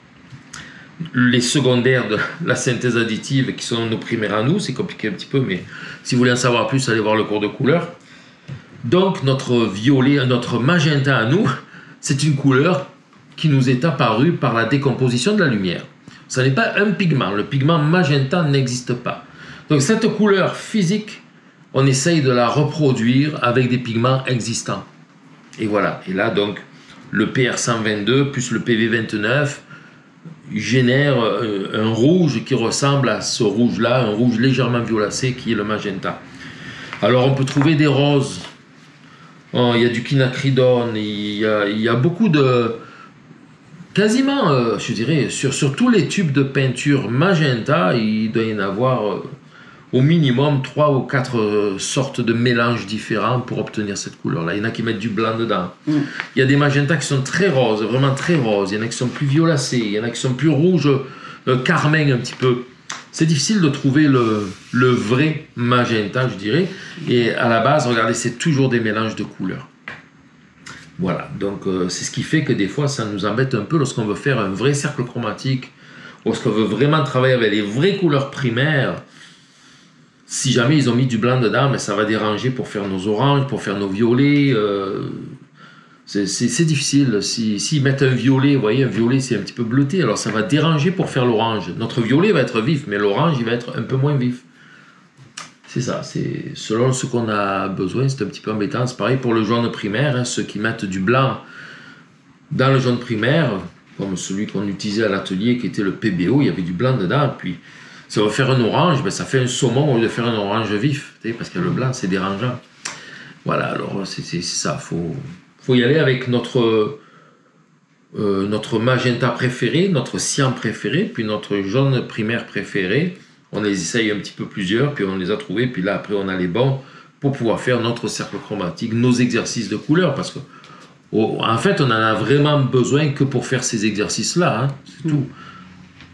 les secondaires de la synthèse additive qui sont nos primaires à nous. C'est compliqué un petit peu, mais si vous voulez en savoir plus, allez voir le cours de couleurs. Donc notre violet, notre magenta à nous, c'est une couleur qui nous est apparue par la décomposition de la lumière. Ce n'est pas un pigment. Le pigment magenta n'existe pas. Donc cette couleur physique, on essaye de la reproduire avec des pigments existants. Et voilà. Et là, donc, le PR122 plus le PV29 génère un rouge qui ressemble à ce rouge-là, un rouge légèrement violacé qui est le magenta. Alors, on peut trouver des roses. Oh, il y a du quinacridone. Il y a beaucoup de... Quasiment, je dirais, sur tous les tubes de peinture magenta, il doit y en avoir au minimum 3 ou 4 sortes de mélanges différents pour obtenir cette couleur-là. Il y en a qui mettent du blanc dedans. Il y a des magentas qui sont très roses, vraiment très roses. Il y en a qui sont plus violacés. Il y en a qui sont plus rouges, carmin un petit peu. C'est difficile de trouver le vrai magenta, je dirais. Et à la base, regardez, c'est toujours des mélanges de couleurs. Voilà, donc c'est ce qui fait que des fois ça nous embête un peu lorsqu'on veut faire un vrai cercle chromatique, lorsqu'on veut vraiment travailler avec les vraies couleurs primaires. Si jamais ils ont mis du blanc dedans, mais ça va déranger pour faire nos oranges, pour faire nos violets. C'est difficile. S'ils mettent un violet, vous voyez, un violet c'est un petit peu bleuté, alors ça va déranger pour faire l'orange. Notre violet va être vif, mais l'orange il va être un peu moins vif. C'est ça, c'est selon ce qu'on a besoin, c'est un petit peu embêtant. C'est pareil pour le jaune primaire, hein, ceux qui mettent du blanc dans le jaune primaire, comme celui qu'on utilisait à l'atelier qui était le PBO, il y avait du blanc dedans, puis si on veut faire un orange, ben, ça fait un saumon au lieu de faire un orange vif, parce que le blanc c'est dérangeant. Voilà, alors c'est ça, faut y aller avec notre magenta préféré, notre cyan préféré, puis notre jaune primaire préféré. On les essaye un petit peu plusieurs, puis on les a trouvés, puis là après on a les bons pour pouvoir faire notre cercle chromatique, nos exercices de couleurs, parce que en fait on en a vraiment besoin que pour faire ces exercices-là, hein, c'est tout.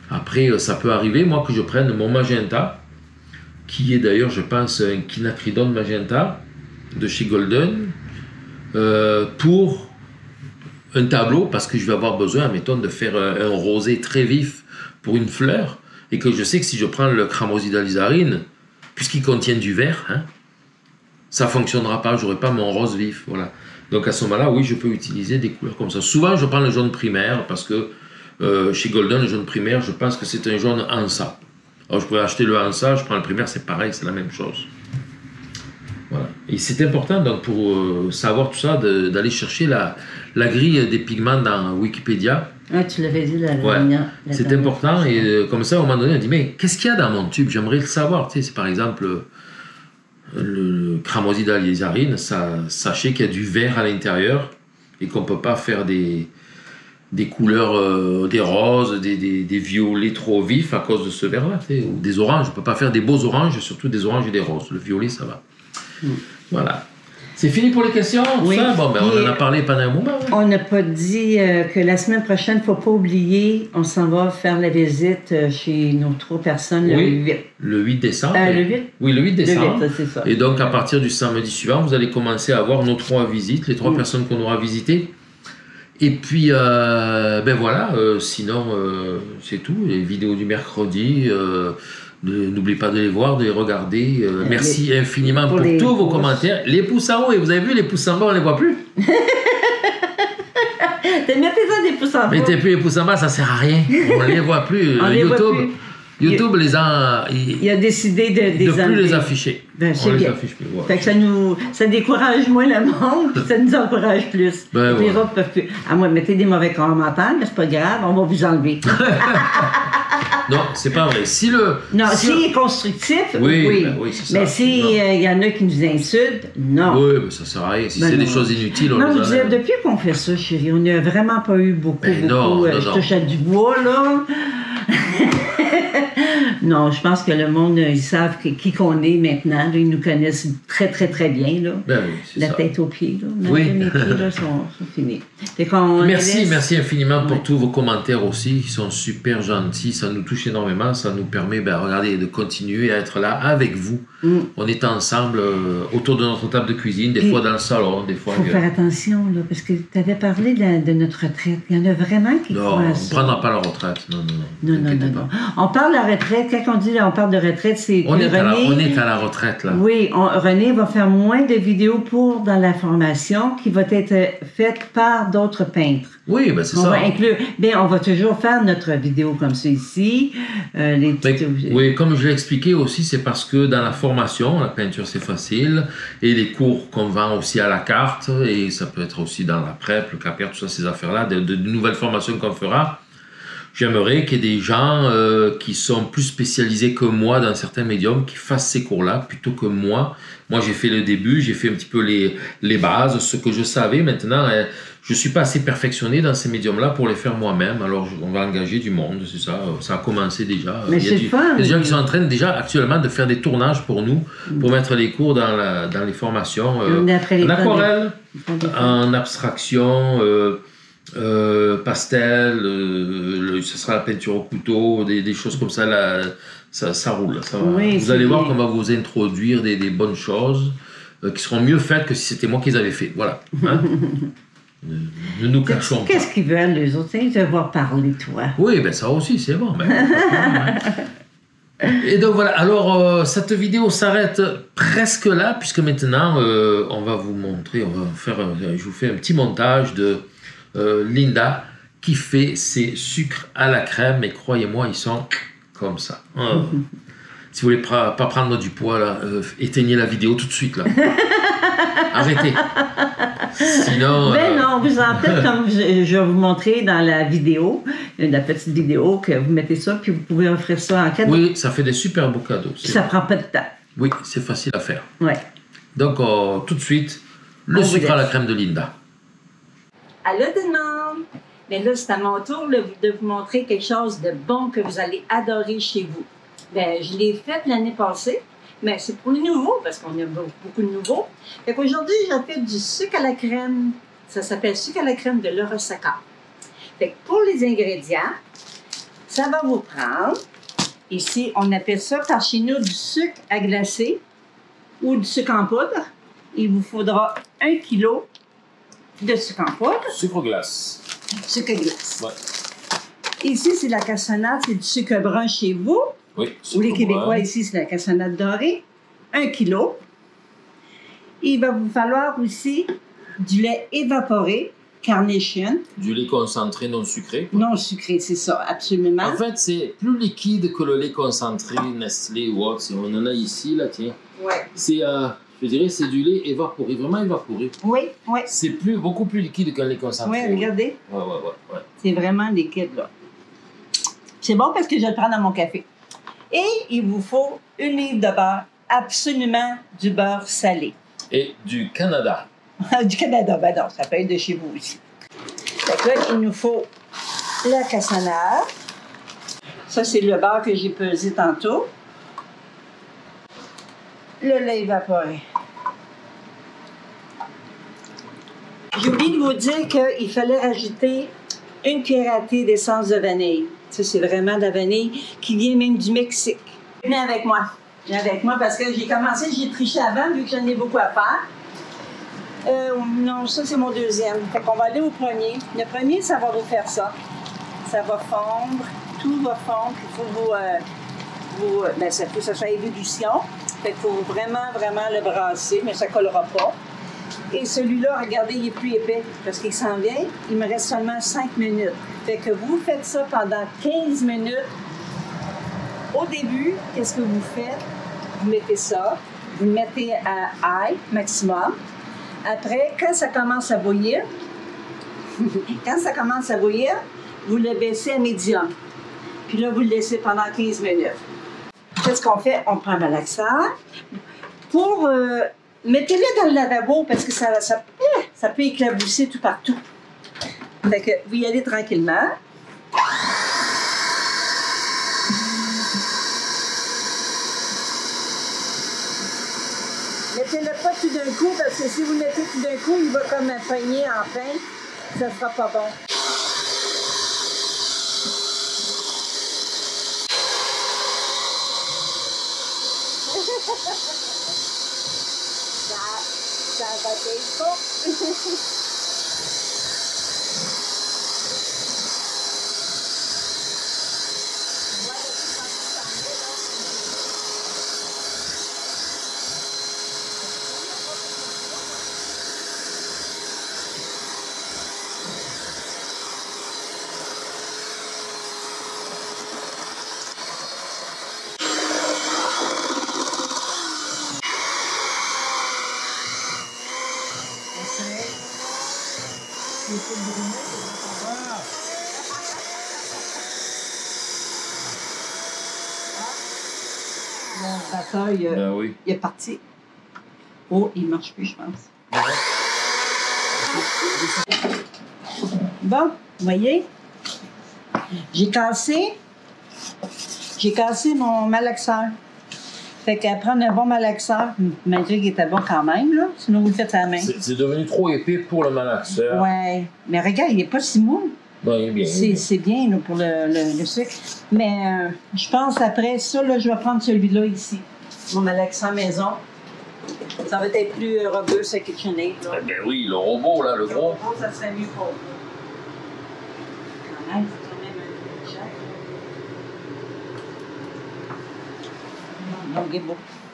Après, ça peut arriver, moi, que je prenne mon magenta, qui est d'ailleurs, je pense, un quinacridone magenta de chez Golden, pour un tableau, parce que je vais avoir besoin, admettons, de faire un rosé très vif pour une fleur, et que je sais que si je prends le Cramoisida lizarine, puisqu'il contient du vert, hein, ça ne fonctionnera pas, je n'aurai pas mon rose vif. Voilà. Donc à ce moment-là, oui, je peux utiliser des couleurs comme ça. Souvent, je prends le jaune primaire, parce que chez Golden, le jaune primaire, je pense que c'est un jaune Ansa. Alors je pourrais acheter le Ansa, je prends le primaire, c'est pareil, c'est la même chose. Voilà. Et c'est important, donc, pour savoir tout ça, d'aller chercher la grille des pigments dans Wikipédia. Ah, tu l'avais dit la Ouais, dernière. c'est important, et comme ça, à un moment donné, on dit, mais qu'est-ce qu'il y a dans mon tube? J'aimerais le savoir. Tu sais, c'est par exemple le Cramoisida lizarine, sachez qu'il y a du vert à l'intérieur et qu'on ne peut pas faire des couleurs, des roses, des violets trop vifs à cause de ce vert-là, tu sais, ou des oranges. On ne peut pas faire des beaux oranges, surtout des oranges et des roses. Le violet, ça va. Voilà. C'est fini pour les questions? Oui. Ça? Bon, ben, on en a parlé pendant un moment. Hein. On n'a pas dit que la semaine prochaine, il ne faut pas oublier, on s'en va faire la visite chez nos 3 personnes le 8. Le 8 décembre. Le 8? Oui, le 8 décembre. Le 8, c'est ça. Et donc, à partir du samedi suivant, vous allez commencer à avoir nos 3 visites, les 3 personnes qu'on aura visitées. Et puis, ben voilà, sinon, c'est tout. Les vidéos du mercredi, n'oubliez pas de les voir, de les regarder. Merci infiniment pour tous vos commentaires. Les pouces en haut, et vous avez vu, les pouces en bas, on ne les voit plus. Mettez-en des pouces en bas. Mettez plus les pouces en bas, ça ne sert à rien. On ne les voit plus. YouTube il a décidé de plus les afficher. Ben, on les bien. affiche plus. Voilà. Fait que ça décourage moins le monde, puis ça nous encourage plus. Ben, les voilà. autres peuvent plus. À moins de mettre des mauvais commentaires, mais c'est pas grave, on va vous enlever. Non, c'est pas vrai. S'il est constructif, oui. Ben oui, c'est ça. Mais s'il y en a qui nous insultent, non. Oui, mais ça sert à rien. Si c'est des choses inutiles, on non, les je disais, depuis qu'on fait ça, chérie, on n'a vraiment pas eu beaucoup. Je touche à du bois, là. Non, je pense que le monde, ils savent qui qu'on est maintenant. Là, ils nous connaissent très, très, très bien. Là. Ben oui, c'est la ça. Tête aux pieds. Là. Oui. Mes pieds là, sont finis. Merci infiniment pour tous vos commentaires aussi. Ils sont super gentils. Ça nous touche énormément. Ça nous permet, regardez, de continuer à être là avec vous. On est ensemble autour de notre table de cuisine, des fois dans le salon, des fois. Il faut faire attention, là, parce que tu avais parlé de notre retraite. Il y en a vraiment qui croient à ça. On ne prendra pas la retraite. Non. On parle de la retraite. Quand on dit on parle de retraite, c'est on est à la retraite, là. Oui, René va faire moins de vidéos dans la formation qui va être faite par d'autres peintres. Oui, ben c'est ça. On va inclure. Bien, on va toujours faire notre vidéo comme ça ici. Oui, comme je l'ai expliqué aussi, c'est parce que dans la formation, la peinture c'est facile, et les cours qu'on vend aussi à la carte, et ça peut être aussi dans la PrEP, le CAPER, tout ça, ces affaires-là, de nouvelles formations qu'on fera. J'aimerais qu'il y ait des gens qui sont plus spécialisés que moi dans certains médiums qui fassent ces cours-là plutôt que moi. Moi, j'ai fait le début, j'ai fait un petit peu les bases, ce que je savais. Maintenant, je ne suis pas assez perfectionné dans ces médiums-là pour les faire moi-même. Alors, on va engager du monde, c'est ça. Ça a commencé déjà. Mais il y a des gens qui sont en train déjà actuellement de faire des tournages pour nous, pour mettre les cours dans les formations en aquarelle, en abstraction, pastel, ce sera la peinture au couteau, des choses comme ça, là, ça roule. Ça va. Oui, vous allez voir qu'on va vous introduire des bonnes choses qui seront mieux faites que si c'était moi qui les avais fait. Voilà. Hein? Ne nous cachons pas. Qu'est-ce qu'ils veulent, les autres? Ils veulent voir parler, toi. Oui, ben ça aussi, c'est bon. Et donc voilà, alors cette vidéo s'arrête presque là, puisque maintenant, on va vous montrer, je vous fais un petit montage de Linda qui fait ses sucres à la crème, et croyez-moi, ils sont comme ça. Si vous voulez pas prendre du poids, là, éteignez la vidéo tout de suite. Là. Arrêtez. Sinon. Non, vous en faites comme je vais vous montrer dans la vidéo, la petite vidéo, que vous mettez ça, puis vous pouvez offrir ça en cadeau. Oui, ça fait des super beaux cadeaux. Ça prend pas de temps. Oui, c'est facile à faire. Ouais. Donc, tout de suite, le sucre à la crème de Linda. Allô tout le monde! Mais là, c'est à mon tour de vous montrer quelque chose de bon que vous allez adorer chez vous. Bien, je l'ai fait l'année passée, mais c'est pour les nouveaux, parce qu'on a beaucoup de nouveaux. Fait qu'aujourd'hui, j'ai fait du sucre à la crème. Ça s'appelle sucre à la crème de l'Orosaka. Fait que pour les ingrédients, Ça va vous prendre, ici, on appelle ça par chez nous du sucre à glacer ou du sucre en poudre. Il vous faudra 1 kg de sucre en poudre. Sucre glace. Sucre glace. Ouais. Ici, c'est la cassonade, c'est du sucre brun chez vous. Oui, Ou les Québécois, brun. ici, c'est la cassonade dorée. 1 kg. Il va vous falloir aussi du lait évaporé, Carnation. Du lait concentré non sucré. Non sucré, c'est ça, absolument. En fait, c'est plus liquide que le lait concentré Nestlé ou autre. On en a ici, là, tiens. Ouais. C'est, je dirais, c'est du lait évaporé, vraiment évaporé. Oui, oui. C'est beaucoup plus liquide qu'un lait concentré. Oui, regardez. Ouais. C'est vraiment liquide, là. C'est bon parce que je le prends dans mon café. Et il vous faut 1 livre de beurre, absolument du beurre salé. Et du Canada. Du Canada, ben non, ça peut être de chez vous aussi. Donc là, il nous faut la cassonade. Ça, c'est le beurre que j'ai pesé tantôt. Le lait évaporé. J'ai oublié de vous dire qu'il fallait rajouter 1 cuillère à thé d'essence de vanille. Ça, c'est vraiment de la vanille qui vient même du Mexique. Venez avec moi. Venez avec moi parce que j'ai triché avant vu que j'en ai beaucoup à faire. Non, ça, c'est mon deuxième. Fait qu'on va aller au premier. Le premier, ça va vous faire ça. Ça va fondre. Tout va fondre. Il faut ça faut que ça soit à ébullition. Fait qu'il faut vraiment le brasser, mais ça ne collera pas. Et celui-là, regardez, il est plus épais parce qu'il s'en vient. Il me reste seulement 5 minutes. Fait que vous faites ça pendant 15 minutes. Au début, qu'est-ce que vous faites? Vous mettez ça. Vous le mettez à high, maximum. Après, quand ça commence à bouillir, vous le baissez à médium. Puis là, vous le laissez pendant 15 minutes. Qu'est-ce qu'on fait? On prend un malaxeur. Mettez-le dans le lavabo parce que ça peut éclabousser tout partout. Fait que vous y allez tranquillement. Mettez-le pas tout d'un coup parce que si vous le mettez tout d'un coup, il va comme impagner en fin. Ça sera pas bon. Ça va être pas. Mon batteur, il est parti. Oh, il ne marche plus, je pense. Bon, vous voyez, j'ai cassé mon malaxeur. Fait qu'à prendre un bon malaxeur, malgré qu'il était bon quand même, là, sinon vous le faites à la main. C'est devenu trop épais pour le malaxeur. Ouais, mais regarde, il n'est pas si mou. Non, il est bien. C'est bien là, pour le sucre. Mais je pense après ça, là, je vais prendre celui-là ici. Mon malaxeur maison. Ça va être plus robuste à KitchenAid. Eh ben oui, le robot, là, le gros. Le robot, ça serait mieux pour vous. Quand même, c'est quand même un peu cher. Donc, il est beau.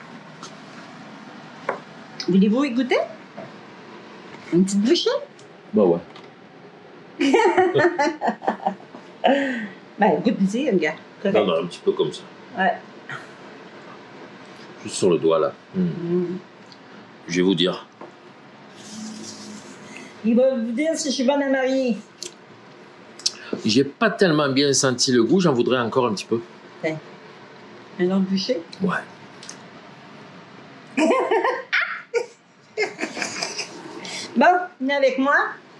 Voulez-vous y goûter? Une petite bouchée? Bah ouais. Ben, goûte-y, regarde. Non, un petit peu comme ça. Ouais. Juste sur le doigt, là. Je vais vous dire. Il va vous dire si je suis bonne à marier. J'ai pas tellement bien senti le goût, j'en voudrais encore un petit peu. Tiens. Un autre bouchée? Ouais. Bon, venez avec moi.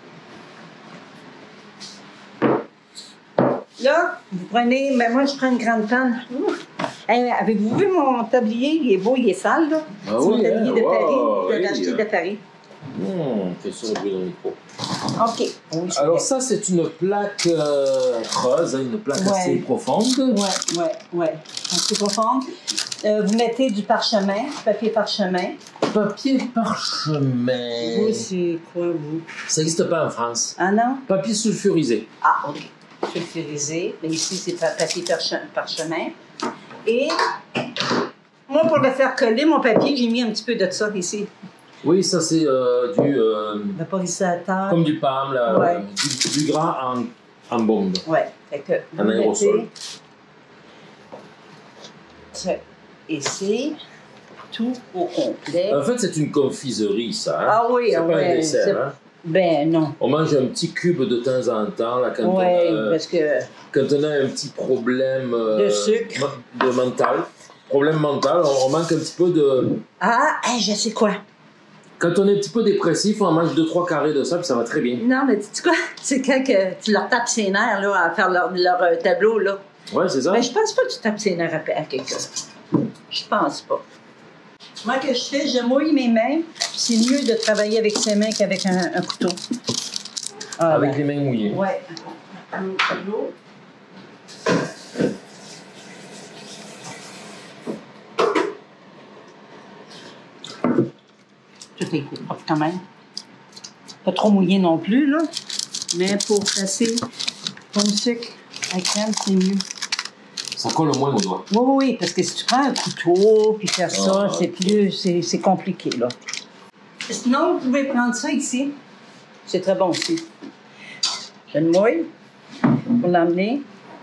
Là, vous prenez, ben moi je prends une grande panne. Hey, avez-vous vu mon tablier? Il est beau, il est sale, là. Ah C'est mon oui, tablier de Paris. wow, Je l'ai oui, acheté de Paris. Fais ça un peu dans le micro. OK. Oui, Alors ça, c'est une plaque creuse, hein, une plaque assez profonde. Ouais. Assez profonde. Vous mettez du parchemin, du papier parchemin. Papier parchemin. Vous, c'est quoi, vous? Ça n'existe pas en France. Ah non? Papier sulfurisé. Ah, OK. Sulfurisé. Mais ici, c'est papier parchemin. Et moi, pour le faire coller, mon papier, j'ai mis un petit peu de ça ici. Oui, ça, c'est du... vaporisateur. Comme du palme, là, du gras en bombe. Oui. Fait que en aérosol. Ça ici, tout au complet. En fait, c'est une confiserie, ça. Hein? Ah oui, c'est pas un dessert. Hein? Ben non. On mange un petit cube de temps en temps, là, quand, parce que... quand on a un petit problème de sucre. De mental. Problème mental, on manque un petit peu de... Ah, je sais quoi. Quand on est un petit peu dépressif, on mange 2-3 carrés de ça, puis ça va très bien. Non, mais tu sais quoi? C'est quand que tu leur tapes ses nerfs là, à faire leur tableau, là. Ouais, c'est ça. Mais je pense pas que tu tapes ses nerfs à quelqu'un. Je pense pas. Moi, que je fais, je mouille mes mains. C'est mieux de travailler avec ses mains qu'avec un couteau. Ah, avec les mains mouillées. Ouais. Un tableau. Tout est propre quand même. Pas trop mouillé non plus, là. Mais pour passer ton sucre à crème, c'est mieux. Ça colle au moins au doigt. Oui, parce que si tu prends un couteau puis faire ça, c'est compliqué, là. Sinon, vous pouvez prendre ça ici. C'est très bon aussi. Je le mouille pour l'emmener.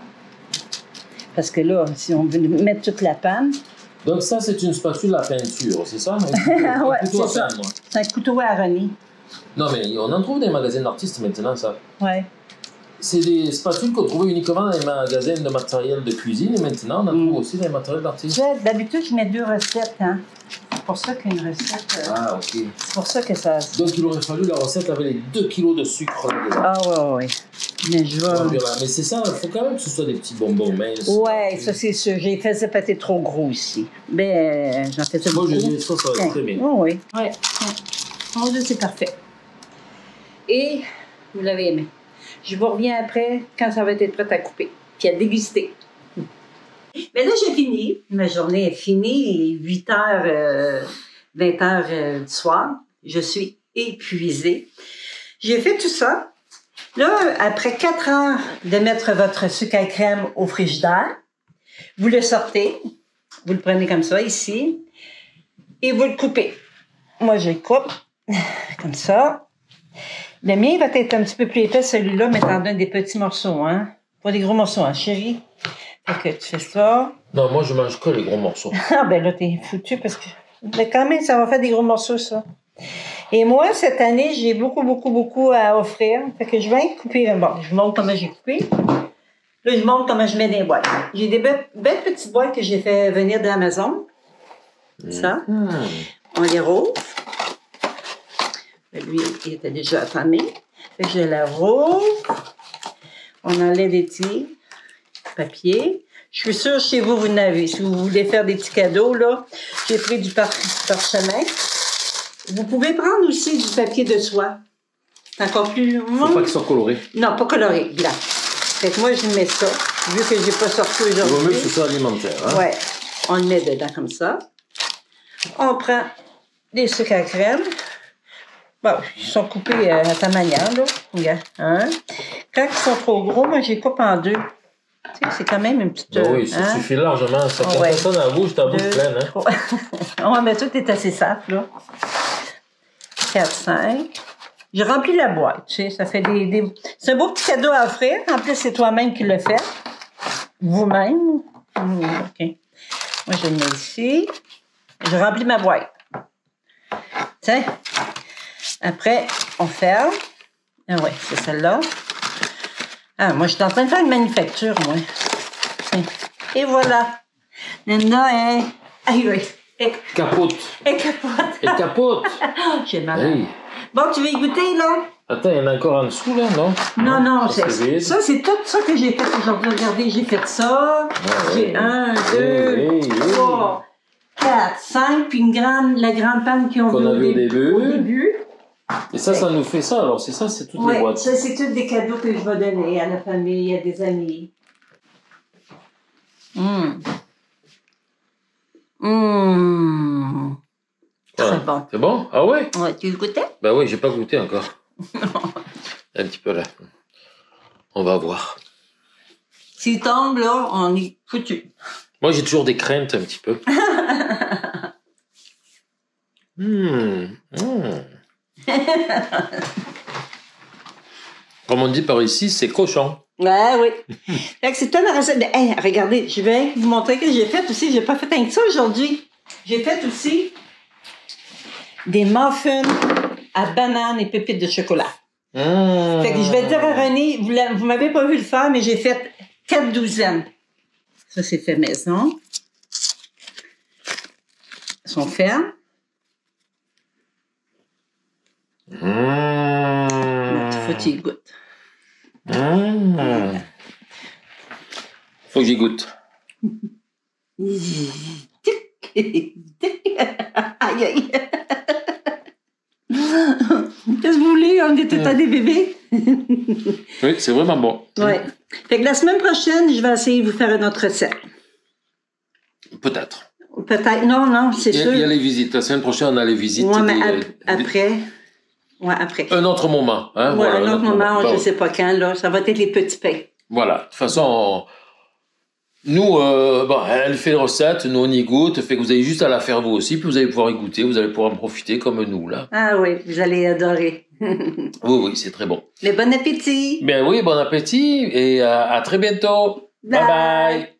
Parce que là, si on veut mettre toute la panne... Donc ça, c'est une spatule à peinture, c'est ça? Ouais, un couteau c'est à ça. peindre. C'est un couteau à René. Non, mais on en trouve des magasins d'artistes maintenant, ça. Ouais. C'est des spatules qu'on trouvait uniquement dans les magasins de matériel de cuisine, et maintenant, on en trouve aussi dans les matériels d'artistes. D'habitude, je mets 2 recettes, hein. C'est pour ça qu'une recette... Ah, OK. C'est pour ça que ça... Donc, il aurait fallu la recette avec les 2 kilos de sucre là-dedans. Ah, ouais. Mais je vais... Mais c'est ça, il faut quand même que ce soit des petits bonbons minces. Ouais, ça c'est sûr. J'ai fait ça pâté trop gros ici. Ben, j'en fais ça beaucoup. Moi, je dis ça va être très bien. Oui. Mon Dieu, c'est parfait. Et vous l'avez aimé. Je vous reviens après quand ça va être prêt à couper. Puis à déguster. Mais là, j'ai fini. Ma journée est finie. 8h, 20h du soir. Je suis épuisée. J'ai fait tout ça. Là, après 4 heures de mettre votre sucre à crème au frigidaire, vous le sortez, vous le prenez comme ça, ici, et vous le coupez. Moi, je le coupe comme ça. Le mien va être un petit peu plus épais, celui-là, mais t'en donnes des petits morceaux, hein. Pas des gros morceaux, hein, chérie. Fait que tu fais ça. Non, moi, je mange que les gros morceaux. Ah, ben là, t'es foutu parce que... Mais quand même, ça va faire des gros morceaux, ça. Et moi, cette année, j'ai beaucoup à offrir. Fait que je vais couper. Bon, je vous montre comment j'ai coupé. Là, je vous montre comment je mets des boîtes. J'ai des belles petites boîtes que j'ai fait venir d'Amazon. Ça. On les rouvre. Lui, il était déjà affamé. Fait que je la rouvre. On enlève les petits papiers. Je suis sûre, chez vous, vous n'avez. Si vous voulez faire des petits cadeaux, là, j'ai pris du parchemin. Vous pouvez prendre aussi du papier de soie. C'est encore plus... Faut pas qu'il soit coloré. Non, pas coloré, blanc. Fait que moi, je mets ça, vu que j'ai pas sorti aujourd'hui. Il vaut mieux que ce soit alimentaire. Hein? Ouais. On le met dedans comme ça. On prend des sucres à crème. Bon, ils sont coupés à ta manière, là. Regarde. Hein? Quand ils sont trop gros, moi, je les coupe en 2. Tu sais, c'est quand même une petite... oui, ça suffit largement. Ça quand ça dans la bouche, ta bouche pleine. Hein? Ouais, mais tout est assez simple, là. 4, 5. J'ai rempli la boîte, tu sais, ça fait des... C'est un beau petit cadeau à offrir. En plus, c'est toi-même qui le fais. Vous-même. OK. Moi, je le mets ici. Je remplis ma boîte. Tiens. Après, on ferme. Ah ouais, c'est celle-là. Ah, moi, je suis en train de faire une manufacture, moi. Tiens. Et voilà. Linda est... Aïe, oui. Capote. Et capote. Et capote. J'ai mal. Hey. Bon, tu veux y goûter, là? Attends, il y en a encore en dessous, là, non? Non, ça, c'est tout ça que j'ai fait aujourd'hui. Regardez, j'ai fait ça. J'ai 1, 2, 3, 4, 5, puis la grande panne qu'on a vu au début. Et ça nous fait ça, alors c'est ça, c'est toutes les Oui, boîtes. ça, c'est tous des cadeaux que je vais donner à la famille, à des amis. Très bon. C'est bon? Ah ouais? Ouais, tu le goûtais? Ben oui, j'ai pas goûté encore. Un petit peu là. On va voir. S'il tombe, là, on est foutu. Moi, j'ai toujours des craintes un petit peu. Comme on dit par ici, c'est cochon. Ouais, oui. Fait que c'est toi ma recette. Hey, regardez, je vais vous montrer que j'ai fait aussi. J'ai pas fait rien que ça aujourd'hui. J'ai fait aussi des muffins à banane et pépites de chocolat. Fait que je vais dire à René, vous m'avez pas vu le faire, mais j'ai fait 4 douzaines. Ça, c'est fait maison. Ils sont fermes. Faut que tu y goûtes. Faut que j'y goûte. Aïe, aïe. Qu'est-ce que vous voulez? On est tous à des bébés. Oui, c'est vraiment bon. Ouais. Fait que la semaine prochaine, je vais essayer de vous faire une autre recette. Peut-être. Peut-être. Non, c'est sûr. Il y a les visites. La semaine prochaine, on a les visites. Ouais, mais après. Ouais, après. Un autre moment. Hein, ouais, voilà, un autre moment, bon. Je sais pas quand, là. Ça va être les petits pains. Voilà. De toute façon, nous, elle fait une recette, nous on y goûte, fait que vous avez juste à la faire vous aussi, puis vous allez pouvoir y goûter, vous allez pouvoir en profiter comme nous, là. Ah oui, vous allez adorer. Oui, c'est très bon. Mais bon appétit! Bien oui, bon appétit, et à très bientôt. Bye bye!